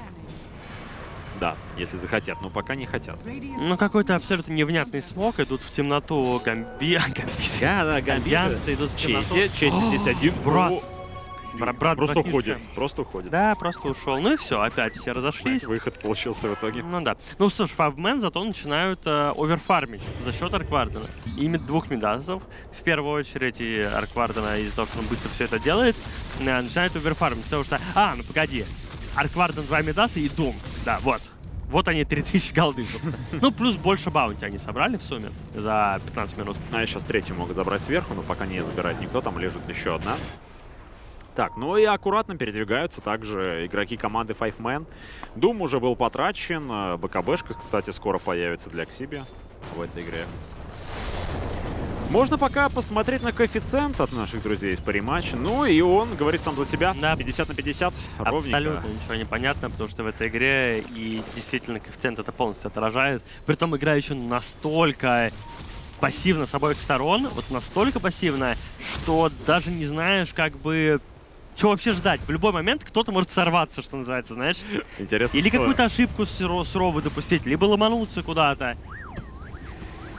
Да, если захотят, но пока не хотят. Ну, какой-то абсолютно невнятный смог. Идут в темноту гамби... гамби... Да, да, Гамбианцы идут в темноту. Чеси, Чеси здесь один. брат. О, Бра- брат, просто братишка. уходит, просто уходит. Да, просто ушел. Ну и все, опять все разошлись. Выход получился в итоге. Ну да. Ну, слушай, Fiveman зато начинают э, оверфармить за счет Арквардена. И имеет двух медасов, в первую очередь, и Арквардена из-за того, что он быстро все это делает, э, начинают оверфармить. Потому что, а, ну погоди, Аркварден два медаса и Дум. Да, вот. Вот они, три тысячи голды. собственно. Ну, плюс больше баунти они собрали в сумме за пятнадцать минут. А сейчас третью могут забрать сверху, но пока не забирает никто, там лежит еще одна. Так, ну и аккуратно передвигаются также игроки команды Fiveman. Дум уже был потрачен. э, БКБшка, кстати, скоро появится для Ксиби в этой игре. Можно пока посмотреть на коэффициент от наших друзей из париматча. Ну и он говорит сам за себя. Да. пятьдесят на пятьдесят. Ровненько. Абсолютно ничего не понятно, потому что в этой игре и действительно коэффициент это полностью отражает. Притом игра еще настолько пассивна с обоих сторон, вот настолько пассивная, что даже не знаешь, как бы, что вообще ждать. В любой момент кто-то может сорваться, что называется, знаешь. Интересно, Или что- какую-то ошибку суро- суровую допустить, либо ломануться куда-то.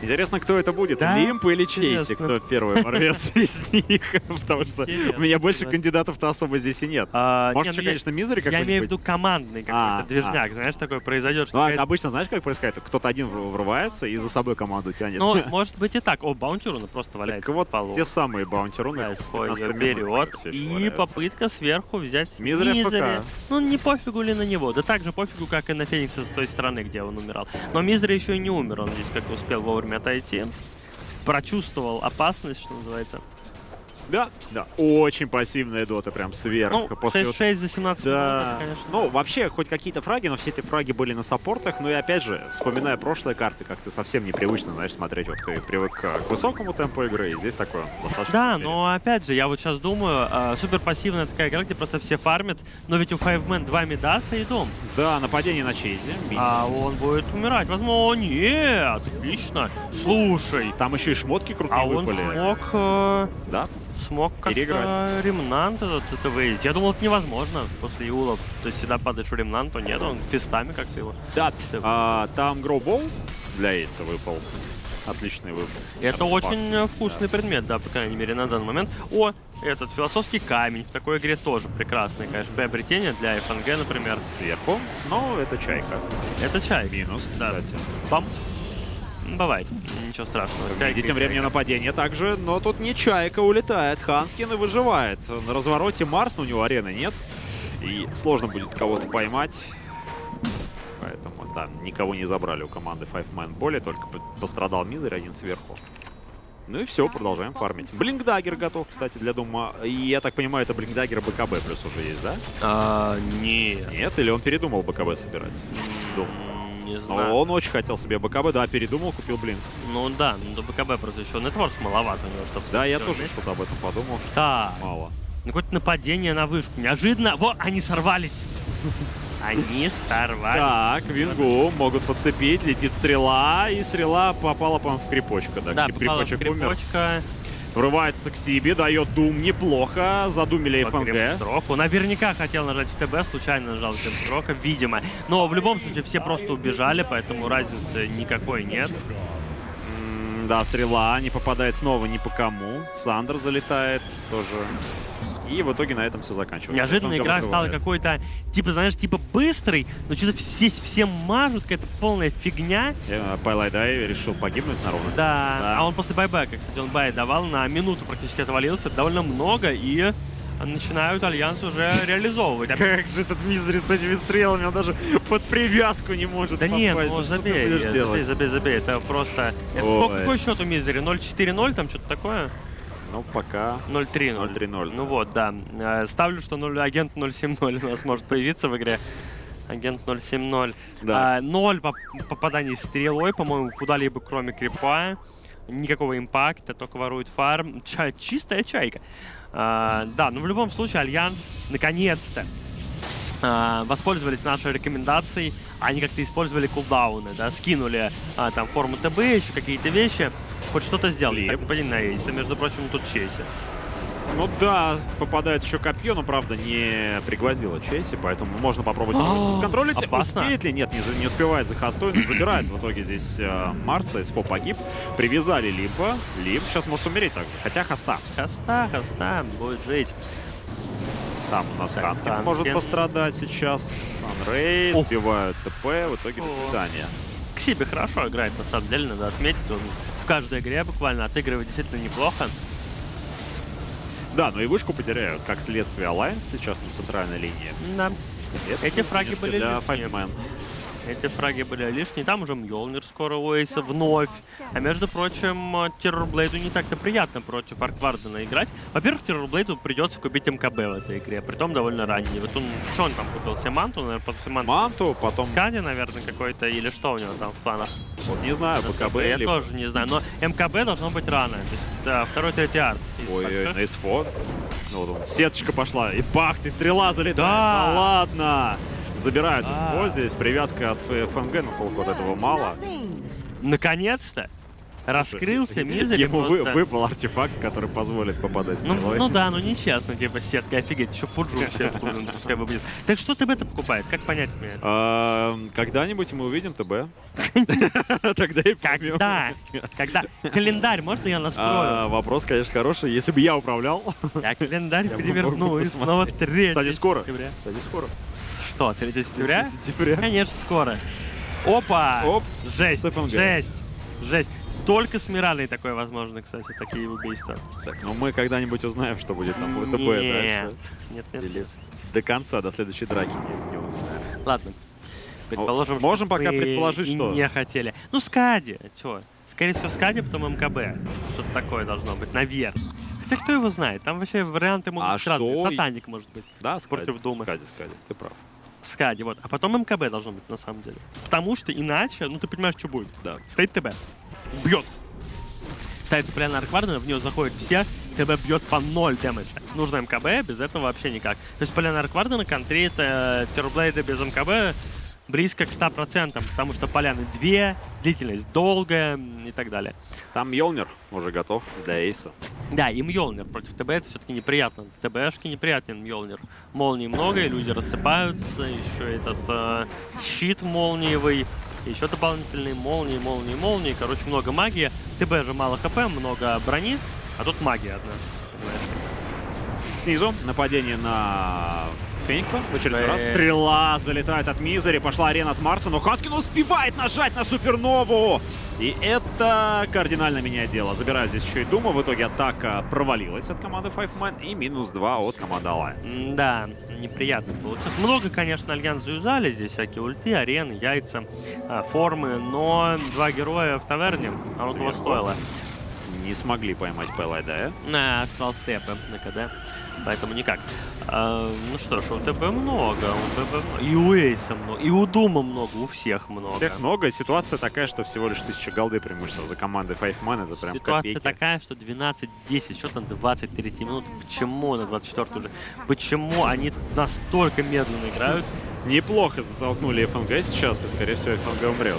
Интересно, кто это будет, Да, Лимп или Чейси, интересно. кто первый ворвется из них, потому что у меня больше кандидатов-то особо здесь и нет. А, Может, не, еще, ну я- конечно, Мизери Я какой-нибудь. имею в виду командный А, какой-то движняк, знаешь, такой произойдет. что Ну, а какая-то- обычно знаешь, как происходит? Кто-то один вр- врывается и за собой команду тянет. Ну, может быть и так. О, Баунтируна просто валяется Так вот, в полу. те самые баунтируны. Да, с свой пятнадцатой берет. минуты всё еще И валяются. попытка сверху взять Мизери Мизери. ФК. Ну, не пофигу ли на него. Да так же пофигу, как и на Феникса с той стороны, где он умирал. Но Мизери еще и не умер. Он здесь как успел вовремя отойти. Прочувствовал опасность, что называется. Да, да. Очень пассивная дота, прям сверху. Ну, После шесть шесть за семнадцать минут, Да, это, конечно. ну вообще хоть какие-то фраги, но все эти фраги были на саппортах. Ну и опять же, вспоминая прошлые карты, как-то совсем непривычно, знаешь, смотреть. Вот ты привык к высокому темпу игры, и здесь такое достаточно. Да, медленно. но опять же, я вот сейчас думаю, э, супер пассивная такая игра, где просто все фармят, но ведь у Fiveman два Мидаса и дом. Да, нападение на Чейзе. А он будет умирать. Возможно, нет, отлично. Слушай, Там еще и шмотки крутые а он выпали. смог, э, Да? смог как-то Переиграть. ремнант этот это выйти. Я думал, это невозможно после Юла. То есть всегда падаешь в ремнант, то нет, он фистами как-то его. Да. А, там Гроубол для Эйса выпал. Отличный выпал. Это Артефакт. очень э, вкусный предмет, да, по крайней мере, на данный момент. О, этот философский камень в такой игре тоже прекрасный, конечно, приобретение для эф эн гэ, например. Сверху. Но это чайка. Это чай. Минус, Да. кстати. Бам. Бывает, ничего страшного. Чайка Видите, и времени чайка. нападения также, но тут не чайка улетает. Ханскин и выживает. На развороте Марс, но у него арены нет. И сложно будет кого-то поймать. Поэтому, да, никого не забрали у команды Fiveman более, только п- пострадал Мизер один сверху. Ну и все, продолжаем фармить. Блинкдаггер готов, кстати, для Дума. И я так понимаю, это Блинкдаггер БКБ плюс уже есть, да? А, нет. Нет? Или он передумал БКБ собирать? Дум. М, Не Но знаю. он очень хотел себе БКБ, да, передумал, купил Блинк. Ну да, ну до БКБ просто еще нетворс маловато у него, чтобы... Да, я всё тоже вместе. что-то об этом подумал, что Так, мало. ну какое-то нападение на вышку. Неожиданно. Во, они сорвались. Они сорвались. Так, Вингу могут подцепить, летит стрела, и стрела попала, по-моему, в крепочка. Да, Да, Крип- попала в крепочек умер. крепочка. Врывается к Сибе, дает Дум неплохо, задумили по эф эн гэ. Кримстроку. Наверняка хотел нажать в ТБ, случайно нажал Кримстрока, видимо. Но в любом случае все просто убежали, поэтому разницы никакой нет. М, Да, стрела не попадает снова ни по кому. Сандер залетает тоже. И в итоге на этом все заканчивается. Неожиданно Потом игра Габр стала вырывает. какой-то, типа, знаешь, типа быстрый, но что-то все, все мажут, какая-то полная фигня. Э, Пайлайдай решил погибнуть на ровно. Да. Да. А он после байбека, кстати, он бай давал, на минуту практически отвалился, довольно много, и начинают Альянс уже реализовывать. А- Как же этот Мизери с этими стрелами, он даже под привязку не может Да попасть. нет, ну Что ты забей, будешь забей, делать? забей, забей, это просто... Это Ой. сколько- какой счет у Мизери? ноль четыре ноль, там что-то такое? Ну, пока ноль три ноль. ноль три ноль. Ну вот, да. Э, Ставлю, что ноль, агент ноль семь ноль у нас может появиться в игре. Агент ноль семь ноль. Да. А, ноль поп- попаданий стрелой, по-моему, куда-либо, кроме крипа. Никакого импакта, только ворует фарм. Ча- чистая чайка. А, да, но в любом случае Альянс наконец-то а, воспользовались нашей рекомендацией. Они как-то использовали кулдауны, да, скинули а, там форму ТБ, еще какие-то вещи. Хоть что-то сделали. Лип. Так, нападение на Эйса, между прочим, тут Чейси. Ну да, попадает еще копье, но правда не пригвоздило Чейси, поэтому можно попробовать А, контролить. опасно. Успеет ли? Нет, не, за- не успевает за хостой, но забирает в итоге здесь э, Марса, СФО погиб. Привязали Липа. Лип сейчас может умереть также, хотя хоста. Хоста, хоста, будет жить. Там у нас Так, Ханскин Ханскин. может пострадать сейчас. Санрей, Ох. убивают ТП, в итоге до О. свидания. К себе хорошо играет, на самом деле, надо отметить. Он в каждой игре буквально отыгрывает действительно неплохо. Да, но и вышку потеряют, как следствие Alliance сейчас на центральной линии. Да, Это, Эти фраги конечно, были для лишние. Fiveman. эти фраги были лишние. Там уже Мьёлнир скоро у Эйса вновь. А между прочим, Террорблейду не так-то приятно против Арквардена играть. Во-первых, Террорблейду придется купить МКБ в этой игре, притом довольно ранний. Вот он, что он там купил? Семанту, наверное, под Семанту. Манту, потом, Скади, наверное, какой-то, или что у него там в планах? вот не знаю, БКБ Я либо... тоже не знаю, но МКБ должно быть рано. То есть, да, второй, третий арт. Ой, Так ой, что- на СФО. Ну, вот он, сеточка пошла, и бах, ты стрела залетает. Да. Да ладно! Забирают Да. СФО здесь, привязка от ФНГ, но толку от этого мало. Наконец-то! Раскрылся Мизери Ему вы- просто. выпал артефакт, который позволит попадать Ну, стрелой. ну да, ну нечестно, типа, сетка, офигеть, еще Пуджу вообще блин, пускай бы будет. Так что ТБ это покупает? Как понять мне? А, Когда-нибудь мы увидим ТБ. Тогда и поймем. Когда? Когда? Календарь можно я А, настрою? Вопрос, конечно, хороший. Если бы я управлял. Я календарь Я бы переверну, мог и посмотреть. снова третье Кстати, скоро. сентября. Кстати, скоро. Что, третье сентября? сентября. Конечно, скоро. Опа! Оп, Жесть, с ФНГ. жесть, жесть. Только с Миралей такое возможно, кстати, такие убийства. Так, ну мы когда-нибудь узнаем, что будет там в ВТБ Нет, дальше. нет, нет, Или нет. до конца, до следующей драки не, не узнаем. Ладно. Предположим, Можем что пока вы предположить, и что? не хотели. Ну, Скади, чё? Скорее всего, Скади, потом МКБ. Что-то такое должно быть, наверх. Хотя кто его знает? Там вообще варианты могут А быть разные. что? Сатаник может быть. Да, Скади, Против Думы. Скади, Скади, ты прав. Скади, вот. А потом МКБ должно быть, на самом деле. Потому что иначе, ну ты понимаешь, что будет. Да. Стоит ТБ. Бьет. Ставится поляна Арквардена, в нее заходят все, ТБ бьет по ноль дэмэджа. Нужно МКБ, без этого вообще никак. То есть поляна Арквардена контрит э, Террорблейда без МКБ близко к ста процентам, потому что поляны две, длительность долгая и так далее. Там Мьёлнир уже готов для эйса. Да, и Мьёлнир против ТБ это все-таки неприятно. ТБшки неприятен Мьёлнир. Молний много, и люди рассыпаются, еще этот э, щит молниевый. Еще дополнительные молнии, молнии, молнии. Короче, много магии. ТБ же мало хп, много брони, а тут магия одна. Понимаешь? Снизу нападение на Феникса. В очередной Э. раз стрела залетает от Мизери. Пошла арена от Марса, но Хаскин успевает нажать на Супернову. И это кардинально меняет дело. Забирает здесь еще и Дума. В итоге атака провалилась от команды Five Man. И минус два от команды Alliance. М, Да, неприятно получилось. Много, конечно, Альянс заюзали здесь, всякие ульты, арены, яйца, а, формы, но два героя в таверне, оно того Сверху. стоило. Не смогли поймать Пэлайдая. На, остался ТП на КД, поэтому никак. А, ну что ж, у ТП много, у ТП много, и у Эйса много, и у Дума много, у всех много. Всех много. Ситуация такая, что всего лишь тысяча голды преимущества за командой Five Man. Это прям Ситуация копейки. такая, что двенадцать десять, что там двадцать третьей минуты, почему на двадцать четвёртой уже? Почему они настолько медленно играют? Неплохо затолкнули ФНГ сейчас, и, скорее всего, ФНГ умрет.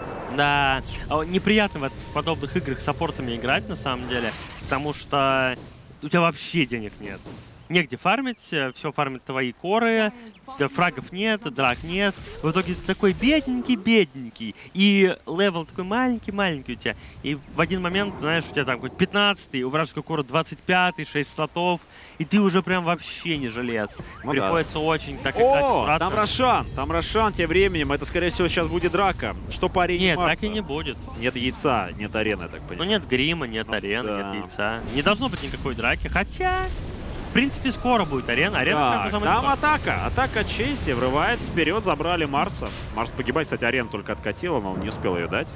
Да, а неприятно в, в подобных играх с саппортами играть, на самом деле, потому что у тебя вообще денег нет. Негде фармить, все фармят твои коры, да, фрагов нет, драк нет. В итоге ты такой бедненький-бедненький, и левел такой маленький-маленький у тебя. И в один момент, знаешь, у тебя там какой-то пятнадцатый, у вражеского кора двадцать пятый, шесть слотов, и ты уже прям вообще не жилец. Ну Приходится очень так играть О, аккуратно. там Рошан, там Рошан тем временем. Это, скорее всего, сейчас будет драка. Что по арене Нет, Марса? так и не будет. Нет яйца, нет арены, я так Ну понимаю. нет грима, нет Ну, арены, да. нет яйца. Не должно быть никакой драки, хотя, в принципе, скоро будет арена. Арена Так, прям там самая- атака. Атака Чейси врывается вперед, забрали Марса. Марс погибает, кстати, арену только откатила, но он не успел ее дать.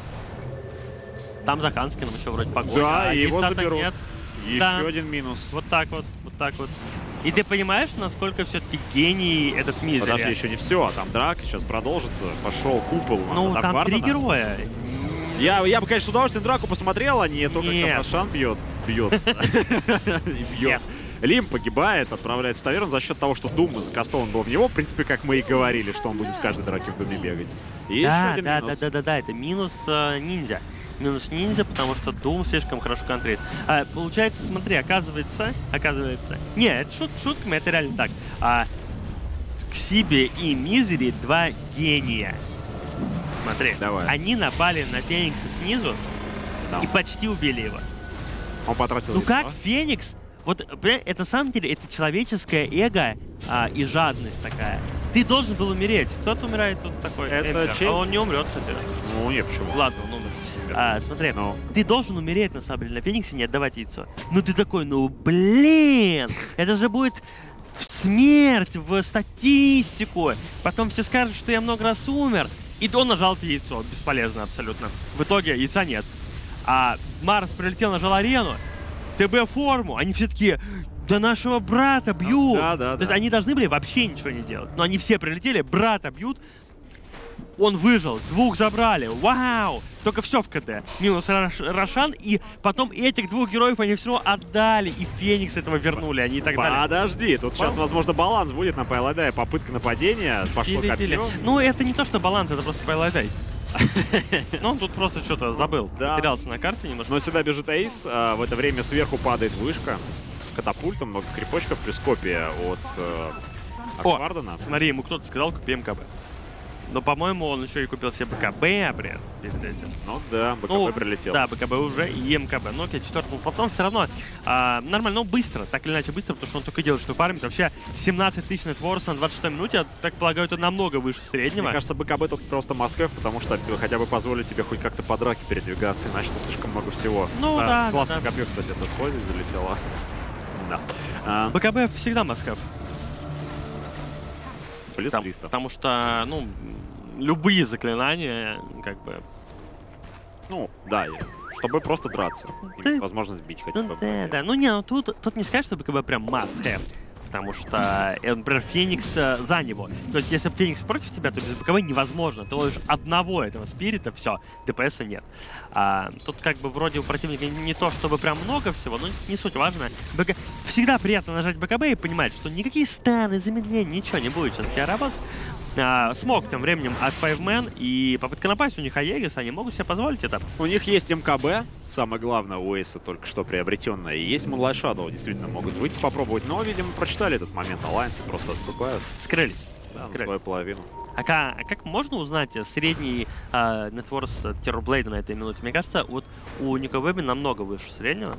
Там за Ханскиным еще вроде погода. Да, а и его яйца-то заберут. нет. Еще Да. один минус. Вот так вот, вот так вот. И ты понимаешь, насколько все-таки гений этот Мизери? Подожди, еще не все. Там драка сейчас продолжится. Пошел купол у нас Ну, от там три Арквардена. героя. Я, я бы, конечно, с удовольствием драку посмотрел, а не то, как Нет. там Рошан бьет. Бьет. И бьет. Нет. Лим погибает, отправляется в таверну за счет того, что Дум закастован был в него. В принципе, как мы и говорили, что он будет в каждой драке в Думе бегать. И еще Да, один да, минус. да, да, да, да, это минус э, ниндзя. Минус ниндзя, потому что Doom слишком хорошо контрит. А, получается, смотри, оказывается, оказывается... Не, это шут, шутками, это реально так. А, Ксиби и Мизери два гения. Смотри, Давай. они напали на Феникса снизу Да. и почти убили его. Он потратил Ну яйцо. как Феникс? Вот, понимаешь, это на самом деле, это человеческое эго а, и жадность такая. Ты должен был умереть. Кто-то умирает тут такой. Это Эмпер. честь. А он не умрет, кстати. Ну, не, почему? Ладно, он умер. А, смотри, Ну. ты должен умереть, на самом деле, на Фениксе, не отдавать яйцо. Ну ты такой, ну блин, это же будет в смерть, в статистику. Потом все скажут, что я много раз умер. И он нажал это яйцо, бесполезно абсолютно. В итоге яйца нет. А Марс прилетел, нажал арену, ТБ форму, они все такие, да нашего брата бьют. Да, да, То есть да. они должны были вообще ничего не делать. Но они все прилетели, брата бьют. Он выжил, двух забрали, вау! Только все в КД. Минус Рош- Рошан, и потом этих двух героев они все равно отдали, и Феникс этого вернули, они и так далее. Подожди, тут сейчас, возможно, баланс будет на Пайлайдае. Попытка нападения, пошло Пили-пили. копье. Ну, это не то, что баланс, это просто Пайлайдай. Ну, он тут просто что-то забыл. Да. Потерялся на карте немножко. Но сюда бежит Эйс, а в это время сверху падает вышка. Катапульта, много крипочков, плюс копия от э, О, Аквардена. смотри, ему кто-то сказал, купи МКБ. Но, по-моему, он еще и купил себе БКБ, блин, перед этим. Ну да, БКБ Ну, прилетел. Да, БКБ уже и МКБ. Но окей, четвертым слотом все равно а, нормально, но быстро, так или иначе быстро, потому что он только делает, что фармит. Вообще семнадцать тысяч нетворса на двадцать шестой минуте, я так полагаю, это намного выше среднего. Мне кажется, БКБ тут просто must-have, потому что хотя бы позволит тебе хоть как-то по драке передвигаться, иначе тут слишком много всего. Ну да, Классное да, да. копье, кстати, это с Хози залетело. Да. А, БКБ всегда маскав. плюс Там, триста. потому что, ну, любые заклинания, как бы... Ну, да, и чтобы просто драться. Да. Иметь возможность бить хотя Ну, бы. да, да. Ну, не, ну тут, тут не сказать, что БКБ прям must have. Потому что, э, например, Феникс э, за него. То есть, если Феникс против тебя, то без БКБ невозможно. Ты ловишь одного этого спирита, все, ДПСа нет. А, тут как бы вроде у противника не то, чтобы прям много всего, но не суть, важно. БК... Всегда приятно нажать БКБ и понимать, что никакие старые замедления, ничего не будет сейчас тебя работать. А, смог тем временем от Fiveman, и попытка напасть у них Аегис, они могут себе позволить это. У них есть МКБ, самое главное у Эйса только что приобретенное, и есть Moonlight Shadow, действительно могут выйти попробовать, но, видимо, прочитали этот момент, Алайнсы просто отступают, Скрылись. да, на Скрылись. свою половину. А, ка- а как можно узнать средний а, нетворс Террорблейда на этой минуте? Мне кажется, вот у Ника Веби намного выше среднего.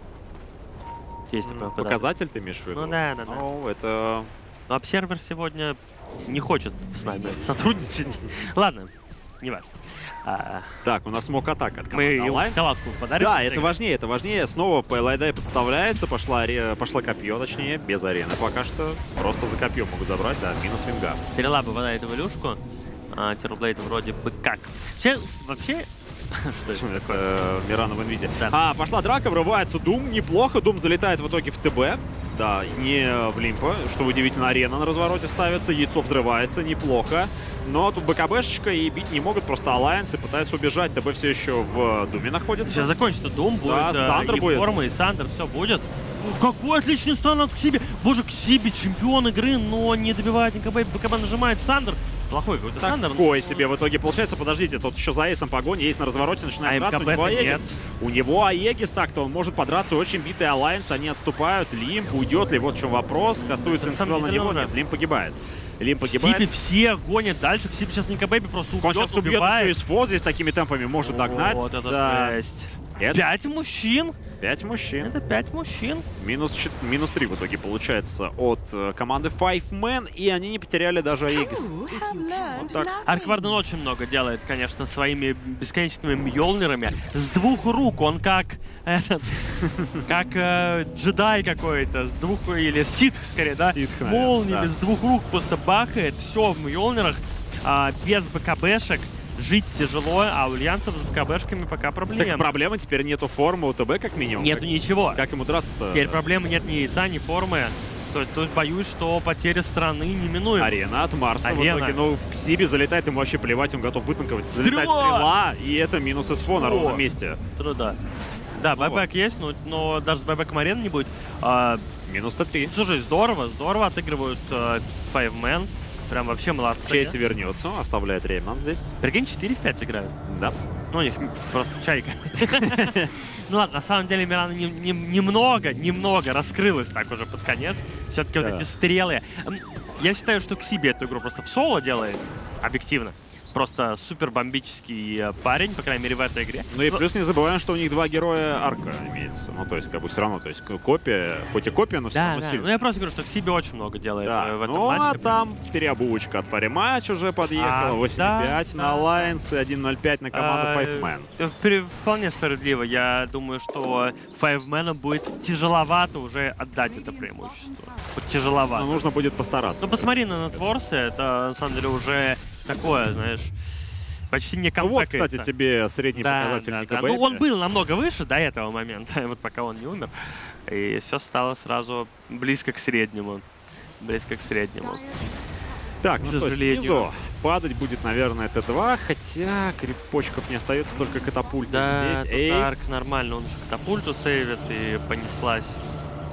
Есть такое показатель. Показатель ты имеешь в виду? Ну да, да, да. Ну, это... Но обсервер сегодня не хочет с нами сотрудничать. Ладно, не важно. А, Так, у нас смок-атака от мы команды ему Alliance. шоколадку подарим. Да, это важнее, это важнее. Снова Пэлайдай подставляется, пошла, аре- пошла копье, точнее, без арены пока что. Просто за копье могут забрать, да, минус винга. Стрела попадает в Илюшку. А, Террорблейд вроде бы как. Вообще, с- вообще... Что это такое? Это Мирана в инвизе. Да. А, пошла драка, врывается Дум, неплохо. Дум залетает в итоге в ТБ. Да, не в Лимпа, что удивительно, арена на развороте ставится, яйцо взрывается, неплохо. Но тут БКБшечка и бить не могут, просто Алайенсы пытаются убежать. ТБ все еще в Думе находится. Сейчас закончится Дум, будет Да, э, Сандер и будет. форма, и Сандер, все будет. Какой отличный стан от Ксиби! Боже, Ксиби чемпион игры, но не добивает НКБ, БКБ нажимает Сандер. Плохой какой-то Сандер. Такой себе в итоге получается. Подождите, тут еще за Эйсом погоня, есть на развороте, начинает А драться. У МКБ-то него Аегис. нет. У него Аегис так-то, он может подраться. Очень битый Алайенс, они отступают. Лимп уйдет ли? Вот в чем вопрос. Кастуется Это на самом инцидент на деле него. уже. Нет, Лимп погибает. Лимп Ксиби погибает. все гонят дальше. Ксиби сейчас НКБ просто Он убьет, сейчас убьет еще убивает. из Фози, с такими темпами может догнать. Вот это да. жесть. Это Пять мужчин. пять мужчин. Это пять мужчин. Минус, чет- минус три в итоге получается от э, команды Five Man. И они не потеряли даже Аегис. Вот так. Аркварден очень много делает, конечно, своими бесконечными мьёлнирами. С двух рук он как этот, как э, джедай какой-то, с двух, или ситх скорее, да? Ситх, наверное, Молниями да. с двух рук просто бахает, все в мьёлнирах, а, без БКБшек. Жить тяжело, а у альянсов с БКБшками пока Так проблемы. проблема, теперь нету формы у ТБ как минимум. Нету как, ничего. как ему драться-то? Теперь проблемы нет ни яйца, ни формы. То есть тут боюсь, что потеря страны неминуема. Арена от Марса в Арена. итоге. Ну, к Сиби залетает, ему вообще плевать, он готов вытанковать. Залетает Стрела! стрела, и это минус СФО на О! ровном месте. Труда. Да, байбек есть, но, но даже с байбеком арены не будет. А, Минус Т три. слушай, здорово, здорово отыгрывают э, Five Man. Прям вообще молодцы. Чейси вернется, оставляет Рейман здесь. Прикинь, четыре в пять играют. Да. Ну, у них просто чайка. Ну ладно, на самом деле Мирана не- не- немного, немного раскрылась так уже под конец. Все-таки вот Да. эти стрелы. М, Я считаю, что Ксиби эту игру просто в соло делает, объективно. Просто супер бомбический э, парень, по крайней мере, в этой игре. Ну и плюс не забываем, что у них два героя арка имеется. Ну, то есть, как бы все равно, то есть, копия, хоть и копия, но все Да, равно да. Ну сильно. я просто говорю, что Ксиби очень много делает Да. э, в этом Ну, а матче. там переобувочка от пари матч уже подъехала. А, восемь пять да, на да, Alliance и один ноль пять на команду А, Five Man. э, впер- Вполне справедливо. Я думаю, что Five Man будет тяжеловато уже отдать это преимущество. Вот тяжеловато. Но нужно будет постараться. Ну посмотри на Нетворсы, это на самом деле уже такое, знаешь, почти не Ну вот, компактно. кстати, тебе средний показатель да, Ника да. Бэйби. Ну он был намного выше до этого момента, вот пока он не умер. И все стало сразу близко к среднему. Близко к среднему. Так, к ну то есть сожалению. снизу падать будет, наверное, Т два, хотя крипочков не остается, только катапульта Да, здесь. тут Эйс. Арк нормально, он же катапульту сейвит и понеслась.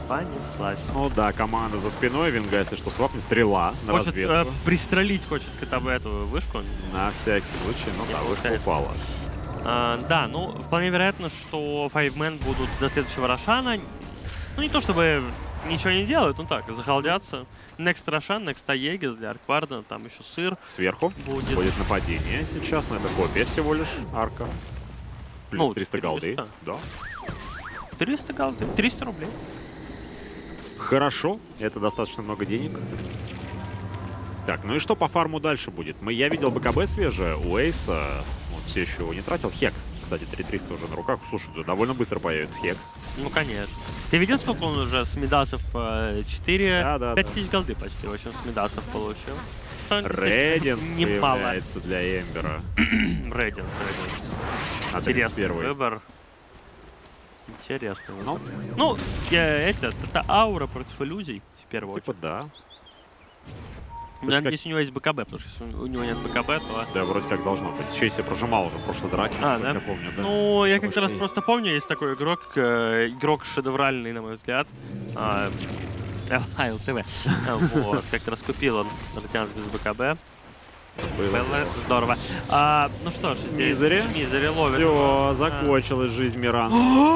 Понеслась. Ну да, команда за спиной, Винга, если что, свапнет, стрела на Хочет разведку. э, пристрелить, хочет хотя бы эту вышку. На всякий случай, ну Не да, вышка получается. упала. А, да, ну, вполне вероятно, что Fiveman будут до следующего Рошана. Ну, не то чтобы ничего не делают, ну так, захалдятся. Next Рошан, Next Аегис для Аркварда, там еще сыр Сверху будет. будет нападение сейчас, но это копия всего лишь арка. Плюс Ну, триста голды. триста. Да. триста голды, триста рублей. Хорошо, это достаточно много денег. Так, ну и что по фарму дальше будет? Мы, я видел БКБ свежее у Эйса. Он все еще его не тратил. Хекс, кстати, три триста уже на руках. Слушай, да, довольно быстро появится Хекс. Ну, конечно. Ты видел, сколько он уже с Мидасов? четыре, Да, да, пять да. тысяч голды почти, в общем, с Мидасов получил. Рединс Немало. появляется для Эмбера. Рединс, Рединс. А Интересный первый. выбор. Интересный Ну, выбор. Ну, э, это, это аура против иллюзий, в первую очередь. типа да. Я надеюсь, у него есть БКБ, потому что если у него нет БКБ, то... Да, вроде как должно быть. Чейси прожимал уже в прошлой драке, А, насколько да? я помню, да. Ну, я Потому как-то раз что просто помню, есть такой игрок, э, игрок шедевральный, на мой взгляд. А, эл тэ вэ. Вот, как-то раз купил он Ротианс без БКБ. Было здорово. А, ну что ж, здесь Мизери. Мизери ловит. Все, его. закончилась жизнь Миран.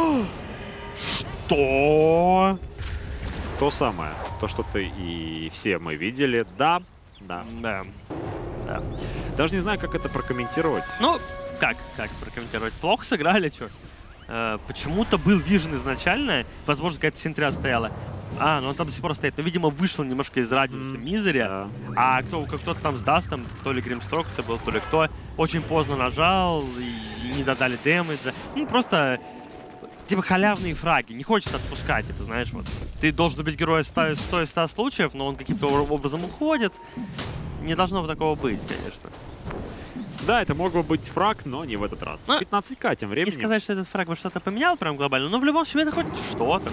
Что? То самое. То, что ты и все мы видели. Да, да. Да. Да. Даже не знаю, как это прокомментировать. Ну, как, как прокомментировать? Плохо сыграли, чё? Э, почему-то был вижен изначально, возможно, какая-то синтря стояла. А, ну он там до сих пор стоит. Но, видимо, вышел немножко из радиуса М, Мизери. Да. А кто, как кто-то там с Дастом, то ли Гримстрок это был, то ли кто, очень поздно нажал и не додали дэмэджа. Ну, просто, типа, халявные фраги. Не хочется отпускать, это, знаешь, вот. Ты должен убить героя сто из ста случаев, но он каким-то образом уходит. Не должно такого быть, конечно. Да, это мог бы быть фраг, но не в этот раз. Ну, пятнадцать ка тем Не временем. сказать, что этот фраг бы что-то поменял прям глобально, но в любом случае это хоть что-то.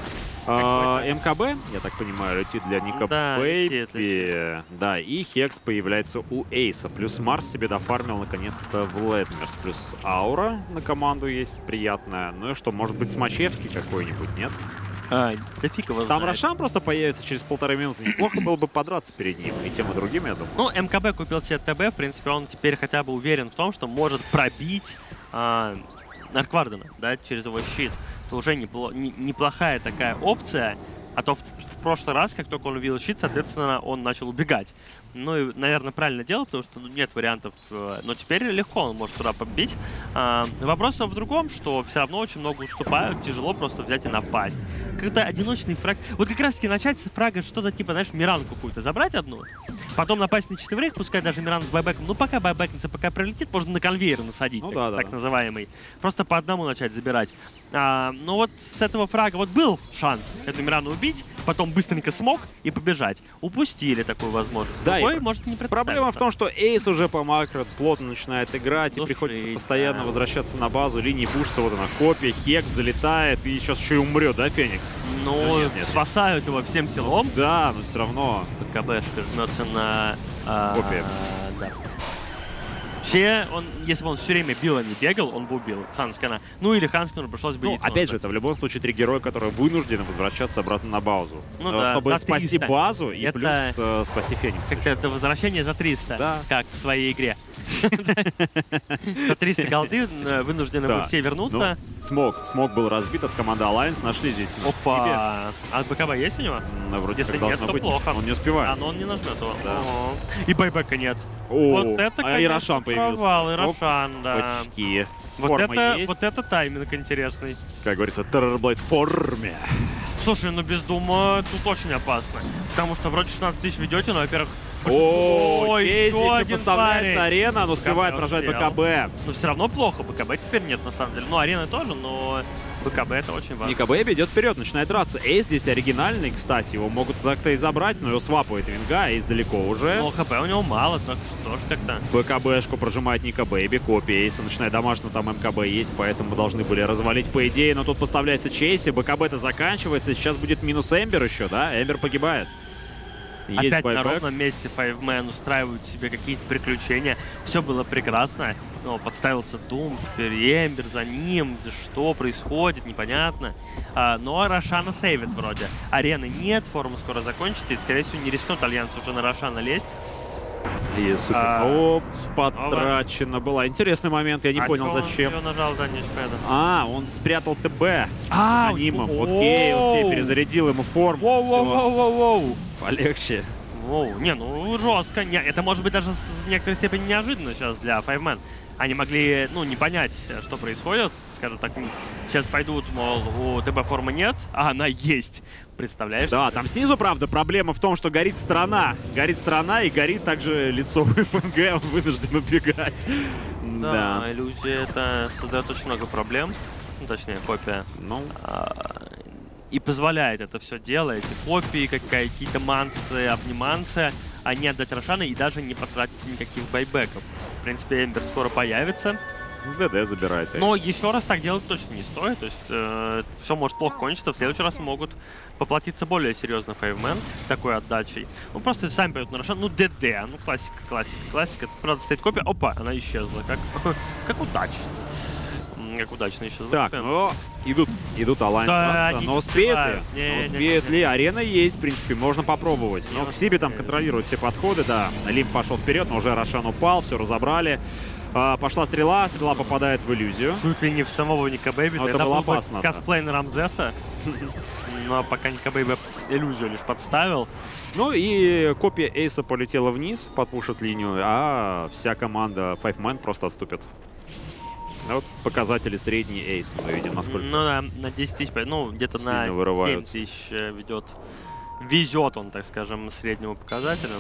А, МКБ, я так понимаю, летит для Ника Да, летит, Бэйби. Да, и Хекс появляется у Эйса. Плюс Марс себе дофармил наконец-то в Ледмерс. Плюс Аура на команду есть приятная. Ну и что, может быть, Смачевский какой-нибудь, нет? А, да фиг его Там знает. Рошан просто появится через полторы минуты. Неплохо было бы подраться перед ним. И тем, и другим, я думаю. Ну, МКБ купил себе ТБ, в принципе, он теперь хотя бы уверен в том, что может пробить а, Арквардена, да, через его щит. Это уже непло не, неплохая такая опция. А то в, в прошлый раз, как только он увидел щит, соответственно, он начал убегать. Ну и, наверное, правильно делал, потому что ну, нет вариантов. Э, но теперь легко он может туда побить. А, вопрос в другом, что все равно очень много уступают. Тяжело просто взять и напасть. Когда одиночный фраг... Вот как раз-таки начать с фрага что-то типа, знаешь, Миранку какую-то забрать одну, потом напасть на четверых, пускай даже Миран с байбеком. Ну пока байбекнется, пока прилетит, можно на конвейер насадить, Ну, так, да, да, так да. называемый. Просто по одному начать забирать. А, ну вот с этого фрага вот был шанс эту Мирану убить, потом быстренько смог и побежать. Упустили такую возможность. Да, Другой и может и не Проблема в том, что Эйс уже по макро плотно начинает играть, и Слушай, приходится постоянно да. возвращаться на базу. Линии пушатся, вот она, копия, Хекс залетает, и сейчас еще и умрет, да, Феникс? Ну, Да нет, нет, спасают его всем силом. Да, но все равно. КБшка жмется на... а, Копия. да. Вообще, он, если бы он все время бил, а не бегал, он бы убил Ханскана. Ну или Ханскану пришлось бы... Ну, яйцо опять же, отдать. это в любом случае три героя, которые вынуждены возвращаться обратно на базу. Ну Э, да, чтобы за спасти триста. базу и Это- плюс э, спасти Феникса. Как-то это возвращение за триста, Да. как в своей игре. За триста голды э, вынуждены Да. будут все вернуться. Ну, смог. Смог был разбит от команды Alliance. Нашли здесь у нас Тиби. Опа! А БКБ есть у него? М, Вроде Если как нет, должно то быть. плохо. Он не успевает. А, но он не нажмет его. Да. О. И байбека нет. О, Вот это, а и конечно, Рошан появился. провал, и Оп, Рошан, да. Очки. Вот Форма это, есть. вот это тайминг интересный. Как говорится, Террорблейд в форме. Слушай, ну без дума тут очень опасно. Потому что вроде шестнадцать тысяч ведете, но, во-первых... О, Ой, Кейси еще не один поставляется парень. арена, но успевает БКБ прожать успел. БКБ. Но все равно плохо, БКБ теперь нет, на самом деле. Ну, арена тоже, но БКБ это очень важно. Ника Бэйби идет вперед, начинает драться. Эйс здесь оригинальный, кстати, его могут так-то и забрать, но его свапывает Винга, Эйс далеко уже. Но хп у него мало, так что ж как-то. БКБшку прожимает Ника Бэйби, копия Эйса начинает дамажить, но там МКБ есть, поэтому должны были развалить по идее, но тут поставляется Чейси, БКБ-то заканчивается, сейчас будет минус Эмбер еще, да? Эмбер погибает. Есть Опять на байбэк. ровном месте Fiveman устраивают себе какие-то приключения. Все было прекрасно. Но подставился Doom, теперь Эмбер за ним. Да что происходит, непонятно. А, но Рошана сейвит вроде. Арены нет, форум скоро закончится. И, скорее всего, не рискнут Альянс уже на Рошана лезть. И супер. А, О, потрачено было. Интересный момент, я не А понял, чё он зачем. её нажал, да, не понятно. А, он спрятал ТБ А, анимом. о, Окей, окей, оу. перезарядил ему форму. Всё, Воу-воу-воу-воу-воу. полегче. Воу, не, ну жестко. Не, это может быть даже с некоторой степени неожиданно сейчас для Fiveman. Они могли, ну, не понять, что происходит. Скажем так, сейчас пойдут, мол, у ТБ формы нет, а она есть. Представляешь? Да, там снизу, правда, проблема в том, что горит страна. Горит страна и горит также лицо в ФНГ, он вынужден убегать. Да, Да. иллюзия это создает очень много проблем. Ну, точнее, копия. Ну, А, и позволяет это все делать. И копии, как- какие-то мансы, обнимансы, а не отдать Рошана и даже не потратить никаких байбеков. В принципе, Эмбер скоро появится. ДД забирает. Но еще раз так делать точно не стоит. То есть э, все может плохо кончиться. В следующий раз могут поплатиться более серьезно Fiveman такой отдачей. Ну просто сами пойдут на Рошан. Ну ДД. Ну классика, классика, классика. Тут, правда, стоит копия. Опа, она исчезла. Как, как удачно. М, Как удачно исчезла. Так, копия. ну, идут, идут Алайн, Да, но не успеет ли? успевают. Не, Но не, успеет не, ли? Арена есть, в принципе, можно попробовать. Не Но Ксиби там успеет. контролирует все подходы, да. Лимп пошел вперед, но уже Рошан упал, все разобрали. А, пошла стрела, стрела попадает в иллюзию. Чуть ли не в самого Ника Бэйби. Ну, это Тогда было был бы опасно, да. косплей на Рамзеса. Но пока Ника Бэйби иллюзию лишь подставил. Ну и копия Эйса полетела вниз, подпушит линию, а вся команда Fiveman просто отступит. Вот показатели средний Эйс, мы видим, насколько... Ну да, на десять тысяч, ну где-то Сильно на семь вырываются. тысяч э, ведет. Везет он, так скажем, среднему показателю.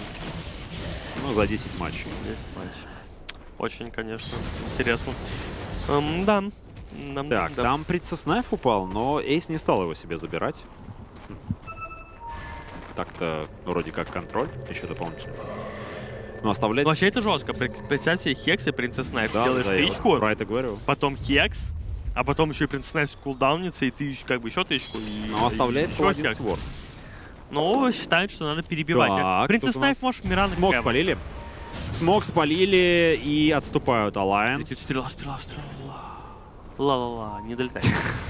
Ну, за десять матчей. десять матчей. Очень, конечно, интересно. Эм, да. Нам- Так, да. там Принцесс Найф упал, но Эйс не стал его себе забирать. Так-то вроде как контроль, еще дополнительно. Но оставлять... Вообще это жестко. При- Представь себе Хекс и Принцесс Найф. Да, Делаешь да, я тычку, вот про это говорю. потом Хекс, а потом еще и Принцесс Найф кулдаунится, и ты еще как бы еще тычку. И, Но оставляет и паладин Хекс. Свор. Ну, считает, что надо перебивать. Так, Принцесс тут у нас Найф, может, Мирана Смог какая-то. спалили. Смог спалили и отступают И Alliance. ты стрела, стрела, стрела. Ла-ла-ла, не долетай.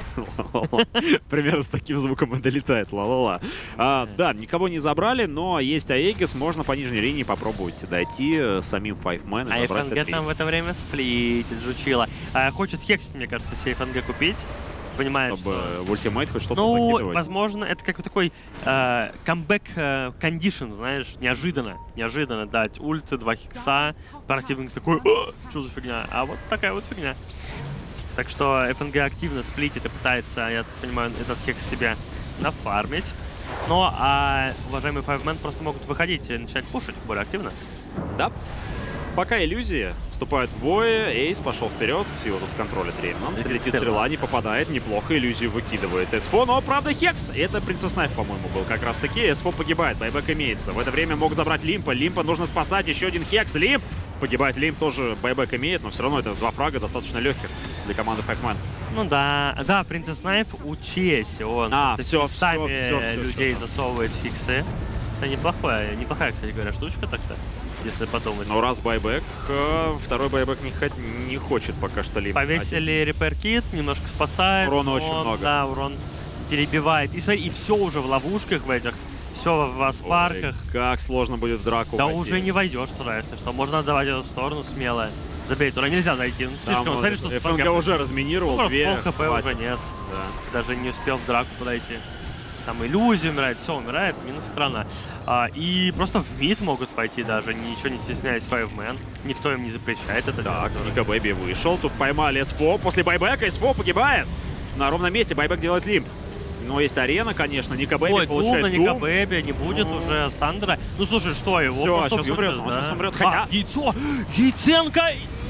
Примерно с таким звуком и долетает. Ла-ла-ла. А, да, никого не забрали, но есть Аегис. Можно по нижней линии попробовать дойти э, самим Fiveman А и забрать ФНГ Т три. там в это время сплитит, жучила. А, хочет хексить, мне кажется, себе ФНГ купить. Понимает, Чтобы что... в ультимейт хоть что-то Ну, закидывать. возможно, это как бы такой э, камбэк кондишн, знаешь, неожиданно. Неожиданно дать ульты, два хекса, противник такой, что за фигня? А вот такая вот фигня. Так что ФНГ активно сплитит и пытается, я так понимаю, этот хекс себе нафармить. Ну, а уважаемые Fiveman просто могут выходить и начинать пушить более активно. Да. Пока иллюзии вступают в бой, Эйс пошел вперед, его тут контролит Реймон. Третья стрела не попадает, неплохо, иллюзию выкидывает СФО, но правда Хекс, это Принцесс Найф, по-моему, был как раз таки. СФО погибает, байбек имеется. В это время могут забрать Лимпа, Лимпа нужно спасать, еще один Хекс, Лимп! Погибает Лимп, тоже байбек имеет, но все равно это два фрага достаточно легких для команды Fiveman. Ну да, да, Принцесс Найф учесть, он А, то есть всё, местами всё, всё, всё, людей всё. засовывает в фиксы. Это неплохая, неплохая, кстати говоря, штучка так-то, если подумать. Но раз байбек, э, второй байбек не, хот- не хочет пока что Лимп. Повесили репер-кит, немножко спасает. Урона но, очень много. Да, урон перебивает. И, смотри, и все уже в ловушках в этих, все в Ой, аспарках. как сложно будет в драку Да войти. уже не войдешь туда, если что. Можно отдавать эту сторону смело. Забей, туда нельзя зайти. Ну, Там слишком, вот смотри, что с ФНГ ФНГ. уже разминировал, Ну, две пол хп хватит. уже нет. Да. Даже не успел в драку подойти. Там иллюзия умирает, все умирает, минус страна. А, и просто в мид могут пойти даже, ничего не стесняясь Fiveman. Никто им не запрещает это Так, делать. Ника Бэби вышел, тут поймали СФО, после байбека СФО погибает. На ровном месте байбек делает Лимп. Но есть арена, конечно, Ника Бэби Ой, Дум получает на Ника Дум. Бэби, не будет Ну. уже Сандра. Ну слушай, что его? Всё, просто щас умрет, будет, он да? щас умрет, А, хотя- яйцо! Яйценко!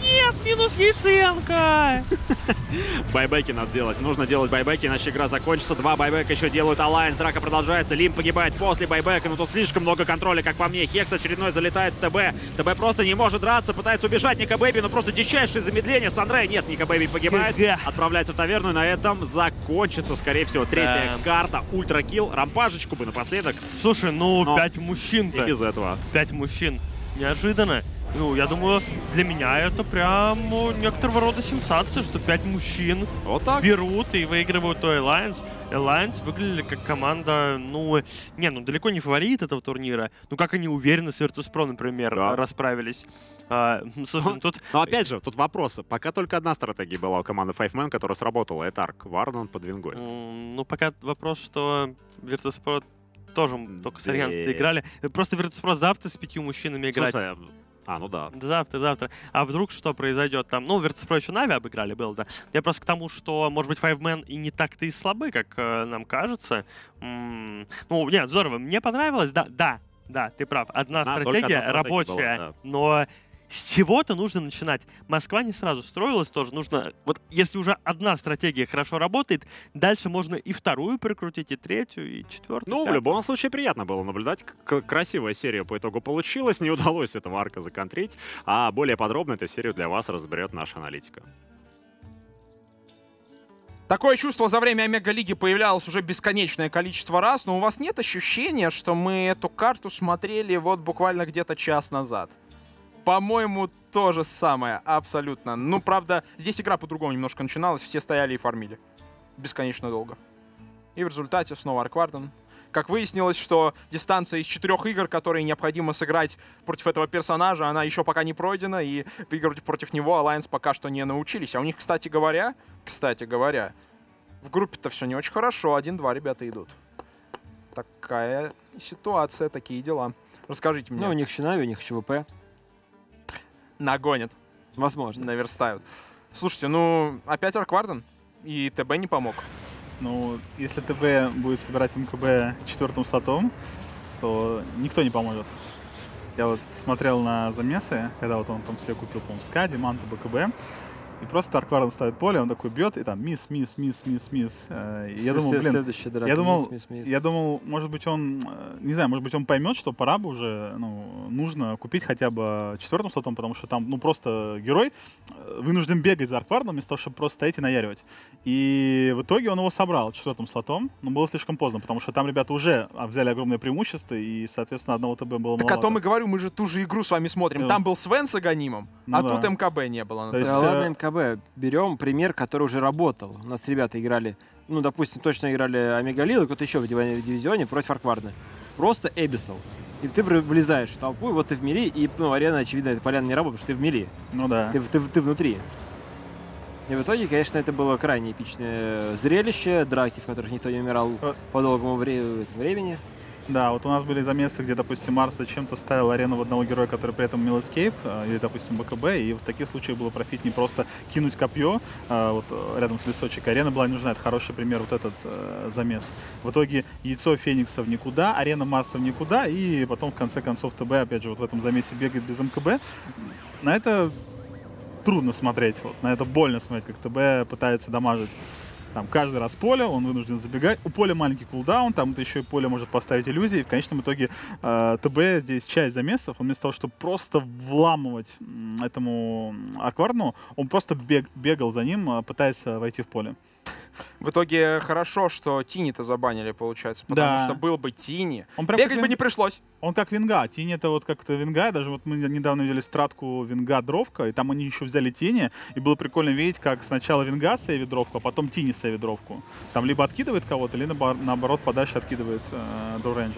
нет, минус Яйценко! Байбеки надо делать. Нужно делать байбеки, иначе игра закончится. Два байбека еще делают Alliance. Драка продолжается. Лим погибает после байбека, но тут слишком много контроля, как по мне. Хекс очередной залетает в ТБ. ТБ просто не может драться, пытается убежать Ника Бэйби, но просто дичайшее замедление. Сандре нет, Ника Бэйби погибает. Отправляется в таверну, и на этом закончится, скорее всего, третья Да. карта. Ультракилл. Рампажечку бы напоследок. Слушай, ну Но пять И мужчин-то. без этого. Пять мужчин. Неожиданно. Ну, я думаю, для меня это прям ну, некоторого рода сенсация, что пять мужчин Вот так. берут и выигрывают у Alliance. Alliance выглядели как команда, ну, не, ну далеко не фаворит этого турнира. Ну, как они уверенно с Virtus.pro, например, Да. расправились. А, слушай, ну тут... Но опять же, тут вопросы. Пока только одна стратегия была у команды Five Man, которая сработала. Это Арк. Варнон под вингой. м, Ну, пока вопрос, что Virtus.pro тоже только с Альянсом Да. играли. Просто Virtus.pro завтра с пятью мужчинами играть. Слушай, а, ну да. Завтра, завтра. А вдруг что произойдет там? Ну, Virtus.pro еще Нави обыграли, было, да. Я просто к тому, что, может быть, Five Man и не так-то и слабы, как э, нам кажется. М, Ну, нет, здорово. Мне понравилось, да, да, да, ты прав. Одна Да, только стратегия одна стратегия рабочая, была, да. но с чего-то нужно начинать. Москва не сразу строилась тоже. Нужно, вот если уже одна стратегия хорошо работает, дальше можно и вторую прикрутить, и третью, и четвертую. Ну, в пятую. любом случае, приятно было наблюдать. К- красивая серия по итогу получилась. Не удалось этого Арка законтрить. А более подробно эту серию для вас разберет наша аналитика. Такое чувство за время Омега-лиги появлялось уже бесконечное количество раз, но у вас нет ощущения, что мы эту карту смотрели вот буквально где-то час назад? По-моему, то же самое, абсолютно. Ну, правда, здесь игра по-другому немножко начиналась, все стояли и фармили. Бесконечно долго. И в результате снова Аркварден. Как выяснилось, что дистанция из четырех игр, которые необходимо сыграть против этого персонажа, она еще пока не пройдена, и выиграть против него Alliance пока что не научились. А у них, кстати говоря, кстати говоря, в группе-то все не очень хорошо, один-два ребята идут. Такая ситуация, такие дела. Расскажите мне. Ну, у них еще Нави, у них еще ВП. Нагонят, Возможно. наверстают. Слушайте, ну, опять Аркварден, и ТБ не помог. Ну, если ТБ будет собирать МКБ четвертым слотом, то никто не поможет. Я вот смотрел на замесы, когда вот он там себе купил, по-моему, Скади, Манту, БКБ, и просто Аркварден ставит поле, он такой бьет, и там мисс, мисс, мисс, мисс, мисс. Э, и Я думал, блин, Следующая драка. я думал, Мисс, мисс, мисс. я думал, может быть, он, э, не знаю, может быть, он поймет, что пора бы уже, ну, нужно купить хотя бы четвертым слотом, потому что там, ну, просто герой э, вынужден бегать за Арквардом вместо того, чтобы просто стоять и наяривать. И в итоге он его собрал четвертым слотом, но было слишком поздно, потому что там ребята уже а, взяли огромное преимущество, и, соответственно, одного ТБ было Так о том и маловато. говорю, мы же ту же игру с вами смотрим. Ну. Там был Свен с Аганимом, Ну а да. тут МКБ не было. То есть, Да э, ладно, МКБ. Берем пример, который уже работал. У нас ребята играли, ну, допустим, точно играли Омега Лил, и кто-то еще в диви- в дивизионе против Арквардена. Просто Эбисал. И ты вр- влезаешь в толпу, и вот ты в мили, и, ну, арена, очевидно, эта поляна не работает, потому что ты в мили. Ну да. Ты, в- ты, в- ты внутри. И в итоге, конечно, это было крайне эпичное зрелище, драки, в которых никто не умирал Э. по долгому вре- времени. Да, вот у нас были замесы, где, допустим, Марс зачем-то ставил арену в одного героя, который при этом имел эскейп, э, или, допустим, БКБ, и в таких случаях было профитнее просто кинуть копье э, вот, э, рядом с лесочек. Арена была не нужна, это хороший пример, вот этот э, замес. В итоге яйцо Феникса в никуда, арена Марса в никуда, и потом, в конце концов, ТБ, опять же, вот в этом замесе бегает без МКБ. На это трудно смотреть, вот, на это больно смотреть, как ТБ пытается дамажить. Там каждый раз поле, он вынужден забегать. У поля маленький кулдаун, там это еще и поле может поставить иллюзии. В конечном итоге э, ТБ здесь часть замесов, он вместо того, чтобы просто вламывать м, этому Арквардну, он просто бег, бегал за ним, э, пытаясь э, войти в поле. В итоге хорошо, что Тини-то забанили, получается, потому Да. что был бы Тини. Он прям Бегать как бы вин- не пришлось. Он как Винга. Тини это вот как-то Винга. Даже вот мы недавно видели стратку Винга Дровка, и там они еще взяли Тини. И было прикольно видеть, как сначала Винга сейвит Дровку, а потом Тини сейвит Дровку. Там либо откидывает кого-то, либо наобор- наоборот подальше откидывает э, Дроу Рейнджер.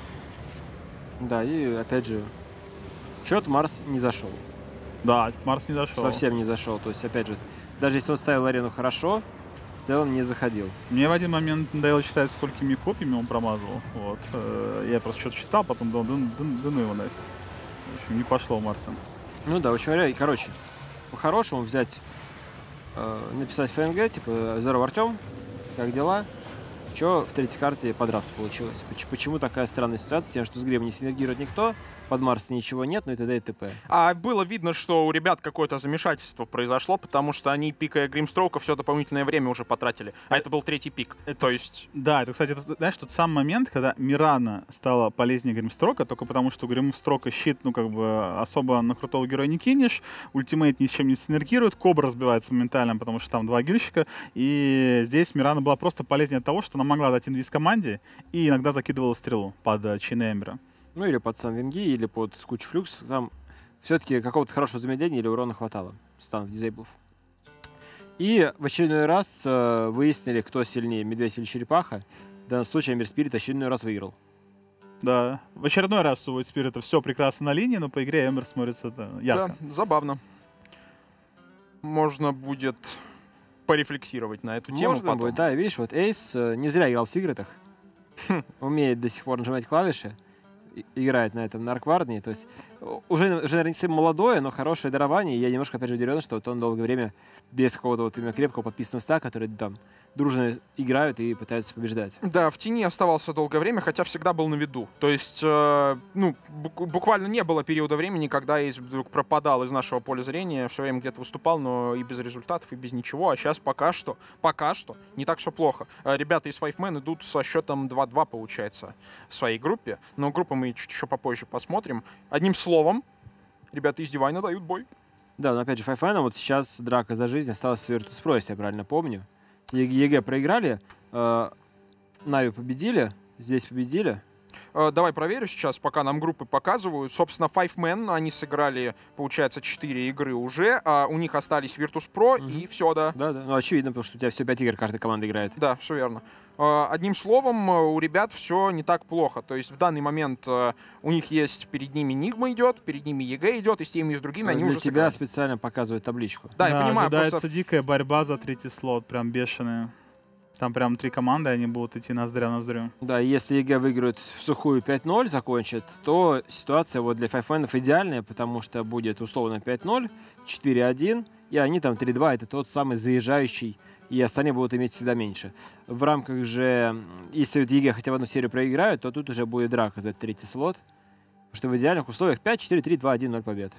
Да, и опять же, счет Марс не зашел. Да, Марс не зашел. Совсем не зашел. То есть, опять же, даже если он ставил арену хорошо, в целом не заходил. Мне в один момент надоело читать, сколькими копьями он промазывал. Вот. Э, Я просто что-то читал, потом думал, да, да, да ну его нафиг. В общем, не пошло у Марса. Ну да, очень говоря, и короче, по-хорошему взять, э, написать ФНГ, типа, здорово, Артем, как дела? Че в третьей карте по драфту получилось? Поч- Почему такая странная ситуация с тем, что с Гребом не синергирует никто, под Марс ничего нет, ну и т.д. и т.п. А было видно, что у ребят какое-то замешательство произошло, потому что они, пикая Гримстроука, все дополнительное время уже потратили. А это был третий пик. Это То есть... Да, это, кстати, это, знаешь, тот самый момент, когда Мирана стала полезнее Гримстрока, только потому что у Гримстрока щит, ну, как бы, особо на крутого героя не кинешь, ультимейт ни с чем не синергирует, Кобра разбивается моментально, потому что там два гильщика, и здесь Мирана была просто полезнее от того, что она могла дать инвиз команде и иногда закидывала стрелу под uh, Чейна Эмбера. Ну или под сам Винги, или под Скуч Флюкс. Там все-таки какого-то хорошего замедления или урона хватало станов дизейблов. И в очередной раз э, выяснили, кто сильнее, медведь или черепаха. В данном случае Эмбер Спирит очередной раз выиграл. Да, в очередной раз у White Spirit все прекрасно на линии, но по игре Эмбер смотрится да, ярко. Да, забавно. Можно будет порефлексировать на эту тему Можно потом. будет, да, видишь, вот Эйс э, не зря играл в Сигретах. Умеет до сих пор нажимать клавиши. и- Играет на этом Нарквардне. То есть о, уже, уже наверное, совсем молодое, но хорошее дарование. И я немножко, опять же, удивлен, что вот он долгое время без какого-то вот именно крепкого подписанного ста, которые там дружно играют и пытаются побеждать. Да, в тени оставался долгое время, хотя всегда был на виду. То есть, э, ну, бук- буквально не было периода времени, когда Эйс вдруг пропадал из нашего поля зрения, все время где-то выступал, но и без результатов, и без ничего. А сейчас пока что, пока что не так все плохо. Э, Ребята из Five Man идут со счетом два-два, получается, в своей группе. Но группу мы чуть еще попозже посмотрим. Одним словом, ребята из Дивайна дают бой. Да, но опять же, Файфайна, вот сейчас драка за жизнь осталась с Virtus.pro, если я правильно помню. Е- ЕГЭ проиграли, э, Нави победили, здесь победили. Э, Давай проверю сейчас, пока нам группы показывают. Собственно, Five Man, они сыграли, получается, четыре игры уже. А у них остались Virtus.pro Мгм. и все, да. Да, да. Ну, очевидно, потому что у тебя все пять игр каждая команда играет. Да, все верно. Э, Одним словом, э, у ребят все не так плохо. То есть в данный момент э, у них есть перед ними Нигма идет, перед ними ЕГЭ идет, и с теми и с другими они Для уже тебя сыграли. специально показывают табличку. Да, я понимаю, ожидается просто дикая борьба за третий слот, прям бешеная. Там прям три команды, они будут идти ноздря в ноздрю. Да, и если ЕГЭ выиграют в сухую пять ноль, закончит, то ситуация вот для файфменов идеальная, потому что будет условно пять ноль, четыре один, и они там три два, это тот самый заезжающий, и остальные будут иметь всегда меньше. В рамках же, м, если вот ЕГЭ хотя бы одну серию проиграют, то тут уже будет драка за третий слот, потому что в идеальных условиях пять четыре три два один ноль побед.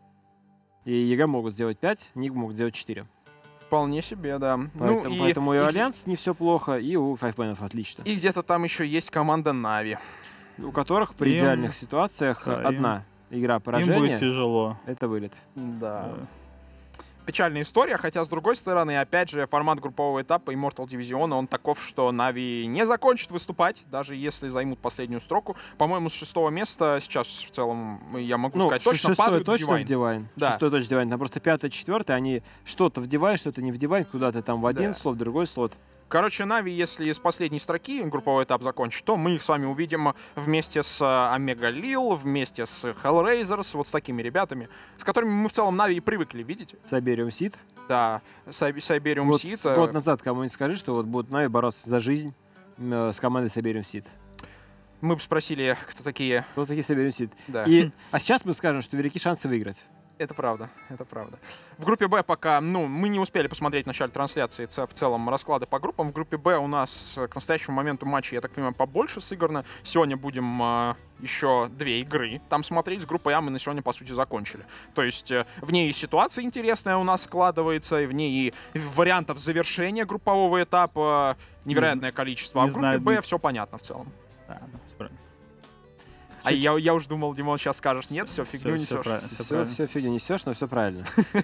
И ЕГЭ могут сделать пять, ник могут сделать четыре. вполне себе, да. Поэтому, ну, и, поэтому и и у где- Альянс не все плохо, и у файфменов отлично. и где-то там еще есть команда Нави. У которых при Им- идеальных ситуациях да, им- одна игра Им будет поражения тяжело. — это вылет. Да. Да. Печальная история, хотя, с другой стороны, опять же, формат группового этапа Immortal Дивизиона, он таков, что Нави не закончит выступать, даже если займут последнюю строку. По-моему, с шестого места сейчас в целом, я могу сказать, ш- точно шестой падают в точно в Divine. Divine. Да. Шестой точно в Divine. Там просто пятое, четвертое, они что-то в Divine, что-то не в Divine, куда-то там в один Да. слот, в другой слот. Короче, Нави, если с последней строки групповой этап закончит, то мы их с вами увидим вместе с Омега Лил, вместе с Hellraisers, вот с такими ребятами, с которыми мы в целом Нави и привыкли, видите? Сайбериум Сид. Да, Сай- Сайбериум Вот Сид. с- год назад кому-нибудь скажи, что вот будут Нави бороться за жизнь м, э, с командой Сайбериум Сид. Мы бы спросили, кто такие. Вот такие Сайбериум Сид. Да. И, а сейчас мы скажем, что велики шансы выиграть. Это правда, это правда. В группе Б пока, ну, мы не успели посмотреть в начале трансляции ц- в целом расклады по группам. В группе Б у нас э, к настоящему моменту матчей, я так понимаю, побольше сыграно. Сегодня будем э, еще две игры там смотреть. С группой А мы на сегодня, по сути, закончили. То есть э, в ней и ситуация интересная у нас складывается, и в ней и вариантов завершения группового этапа невероятное количество. А не в группе знаю, Б не- все понятно в целом. Да, да, всё правильно. А я, я уже думал, Димон сейчас скажешь, нет, все, фигню Всё- всё несешь. правильно, всё Все, правильно. все фигня несешь, но все правильно.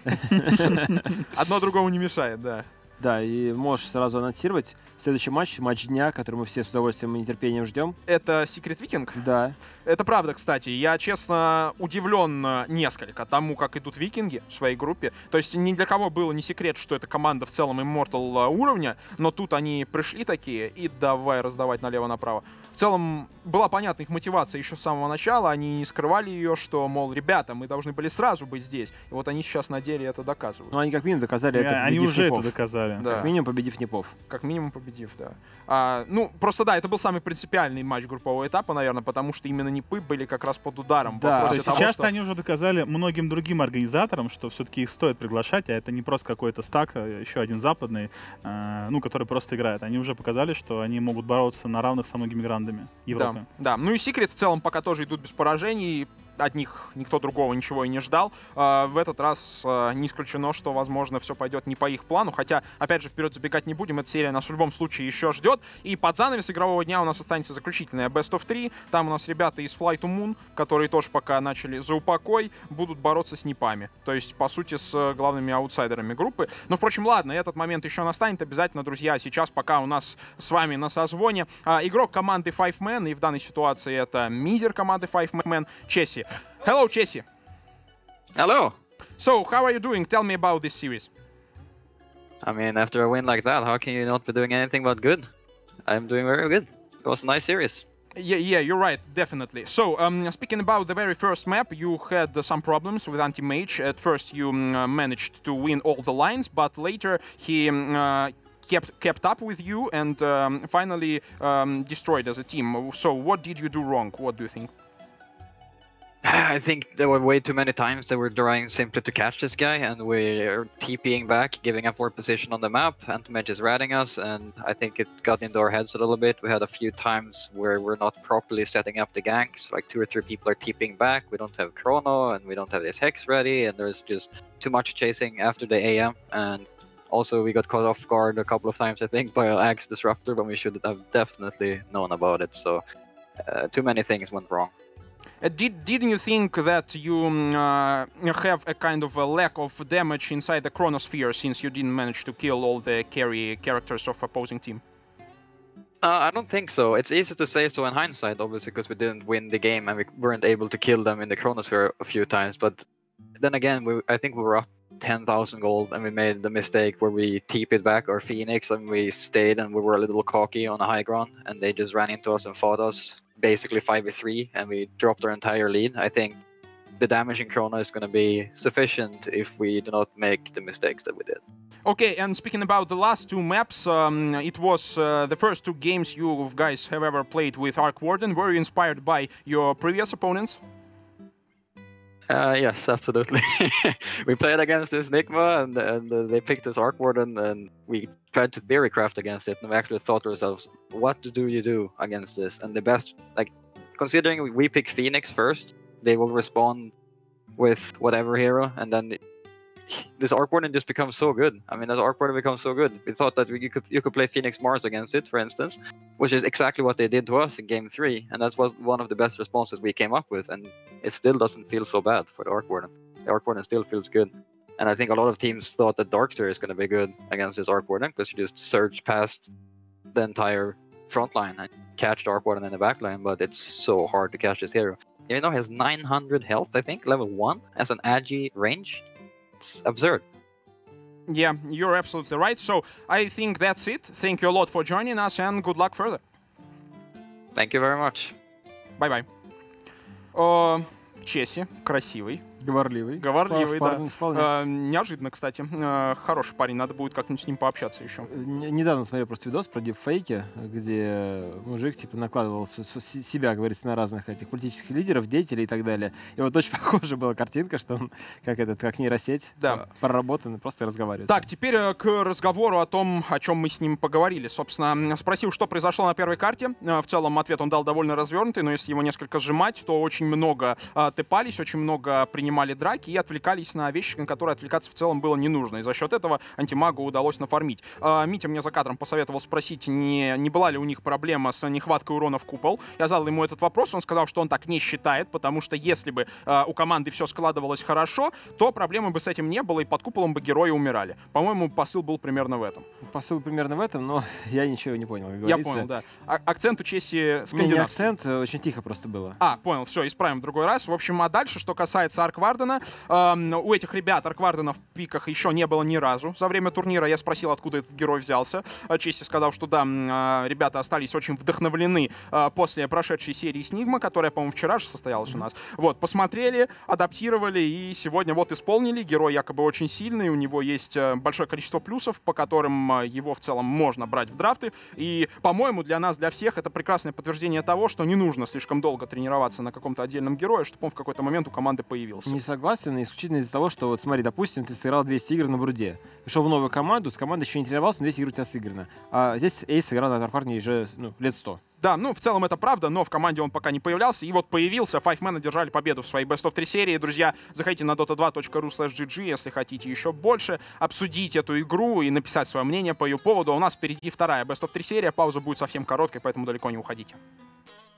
Одно другому не мешает, да. Да, и можешь сразу анонсировать следующий матч, матч дня, который мы все с удовольствием и нетерпением ждем. Это Secret Viking. Да. Это правда, кстати. Я, честно, удивлен э, несколько тому, как идут викинги в своей группе. То есть ни для кого было не секрет, что это команда в целом Immortal э, уровня, но тут они пришли такие и давай раздавать налево-направо. В целом была понятна их мотивация еще с самого начала, они не скрывали ее, что, мол, ребята, мы должны были сразу быть здесь. И вот они сейчас на деле это доказывают. Ну, они как минимум доказали это, Э, Они победив уже Непов. это доказали. Да. Как минимум победив Непов. Как минимум победив, да. А, ну, просто да, это был самый принципиальный матч группового этапа, наверное, потому что именно Непы были как раз под ударом. в Да. вопросе То есть того, сейчас что- они уже доказали многим другим организаторам, что все-таки их стоит приглашать, а это не просто какой-то стак, а еще один западный, э, ну, который просто играет. Они уже показали, что они могут бороться на равных со многими грандами Европы. Да, да. Ну и Secret в целом пока тоже идут без поражений. от них никто другого ничего и не ждал. Э, в этот раз э, не исключено, что, возможно, все пойдет не по их плану. Хотя, опять же, вперед забегать не будем. Эта серия нас в любом случае еще ждет. И под занавес игрового дня у нас останется заключительная Best of три. Там у нас ребята из Fly to Moon, которые тоже пока начали за упокой, будут бороться с Непами. То есть, по сути, с главными аутсайдерами группы. Но, впрочем, ладно, этот момент еще настанет обязательно, друзья. Сейчас пока у нас с вами на созвоне а, игрок команды Five Man, и в данной ситуации это мидер команды Five Man, Chessy. Hello, Chessy. Hello. So, how are you doing? Tell me about this series. I mean, after a win like that, how can you not be doing anything but good? I'm doing very good. It was a nice series. Yeah, yeah, you're right, definitely. So, um, speaking about the very first map, you had uh, some problems with Anti-Mage. At first, you um, uh, managed to win all the lines, but later he um, uh, kept kept up with you and um, finally um, destroyed as a team. So, what did you do wrong? What do you think? I think there were way too many times that we're trying simply to catch this guy, and we're TPing back, giving up our position on the map. Anti-Mage is ratting us, and I think it got into our heads a little bit. We had a few times where we're not properly setting up the ganks. Like two or three people are TPing back. We don't have Chrono, and we don't have this Hex ready, and there's just too much chasing after the A M. And also, we got caught off guard a couple of times, I think, by an Axe Disruptor, but we should have definitely known about it. So, uh, too many things went wrong. Uh, did, didn't you think that you um, uh, have a kind of a lack of damage inside the Chronosphere since you didn't manage to kill all the carry characters of opposing team? Uh, I don't think so. It's easy to say so in hindsight, obviously, because we didn't win the game and we weren't able to kill them in the Chronosphere a few times. But then again, we, I think we were up ten thousand gold and we made the mistake where we T P'd back our Phoenix and we stayed and we were a little cocky on the high ground and they just ran into us and fought us. Basically five v three, and we dropped our entire lead. I think the damage in Chrono is going to be sufficient if we do not make the mistakes that we did. Okay, and speaking about the last two maps, um, it was uh, the first two games you guys have ever played with Arc Warden. Were you inspired by your previous opponents? Uh, yes, absolutely. We played against this Nigma, and, and uh, they picked this Arc Warden, and we tried to theory craft against it, and we actually thought to ourselves, what do you do against this? And the best, like, considering we, we pick Phoenix first, they will respond with whatever hero, and then this Arc Warden just becomes so good. I mean, this Arc Warden becomes so good. We thought that we, you could you could play Phoenix Mars against it, for instance, which is exactly what they did to us in game three, and that's what one of the best responses we came up with, and it still doesn't feel so bad for the Arc Warden. The Arc Warden still feels good. And I think a lot of teams thought that Darkster is going to be good against this Arc Warden, because you just surge past the entire front line and catch the Arc Warden in the back line, but it's so hard to catch this hero. Even though he has nine hundred health, I think, level one, as an Agi range, it's absurd. Yeah, you're absolutely right. So I think that's it. Thank you a lot for joining us, and good luck further. Thank you very much. Bye-bye. Uh, Chessy, красивый. Говорливый. Говорливый, да. Вполне, вполне. Э, неожиданно, кстати. Э, хороший парень, надо будет как-нибудь с ним пообщаться еще. Н- Недавно смотрел просто видос про дипфейки, где мужик типа накладывал с- с- себя, говорится, на разных этих политических лидеров, деятелей и так далее. И вот очень похожа была картинка, что он как этот, как нейросеть, Да. проработан и просто разговаривает. Так, теперь э, к разговору о том, о чем мы с ним поговорили. Собственно, м, спросил, что произошло на первой карте. Э, в целом ответ он дал довольно развернутый, но если его несколько сжимать, то очень много э, тэпались, очень много принимали драки и отвлекались на вещи, на которые отвлекаться в целом было не нужно. И за счет этого антимагу удалось нафармить. Э, Митя мне за кадром посоветовал спросить, не, не была ли у них проблема с нехваткой урона в купол. Я задал ему этот вопрос, он сказал, что он так не считает, потому что если бы э, у команды все складывалось хорошо, то проблемы бы с этим не было, и под куполом бы герои умирали. По-моему, посыл был примерно в этом. Посыл примерно в этом, но я ничего не понял, как Я говорится. понял, да. А- акцент у Чесси Не, не скандинавский. акцент, очень тихо просто было. А, понял, все, исправим в другой раз. В общем, а дальше, что касается Арквардена, эм, у этих ребят Арквардена в пиках еще не было ни разу. За время турнира я спросил, откуда этот герой взялся. А Чесси сказал, что да, м, э, ребята остались очень вдохновлены э, после прошедшей серии Снигма, которая, по-моему, вчера же состоялась у нас. Вот, посмотрели, адаптировали и сегодня вот исполнили. Герой якобы очень сильный, у него есть э, большое количество плюсов, по которым э, его в целом можно брать в драфты. И, по-моему, для нас, для всех, это прекрасное подтверждение того, что не нужно слишком долго тренироваться на каком-то отдельном герое, чтобы он в какой-то момент у команды появился. Не согласен, исключительно из-за того, что вот смотри, допустим, ты сыграл двести игр на Бруде, пришел в новую команду, с командой еще не тренировался, но двести игр у тебя сыграно. А здесь Эйс сыграл на Арквардене уже ну, лет сто. Да, ну, в целом это правда, но в команде он пока не появлялся. И вот появился, Five Men одержали победу в своей Best of три серии. Друзья, заходите на дота два точка ру слэш джи джи, если хотите еще больше обсудить эту игру и написать свое мнение по ее поводу. А у нас впереди вторая Best of три серия, пауза будет совсем короткой, поэтому далеко не уходите.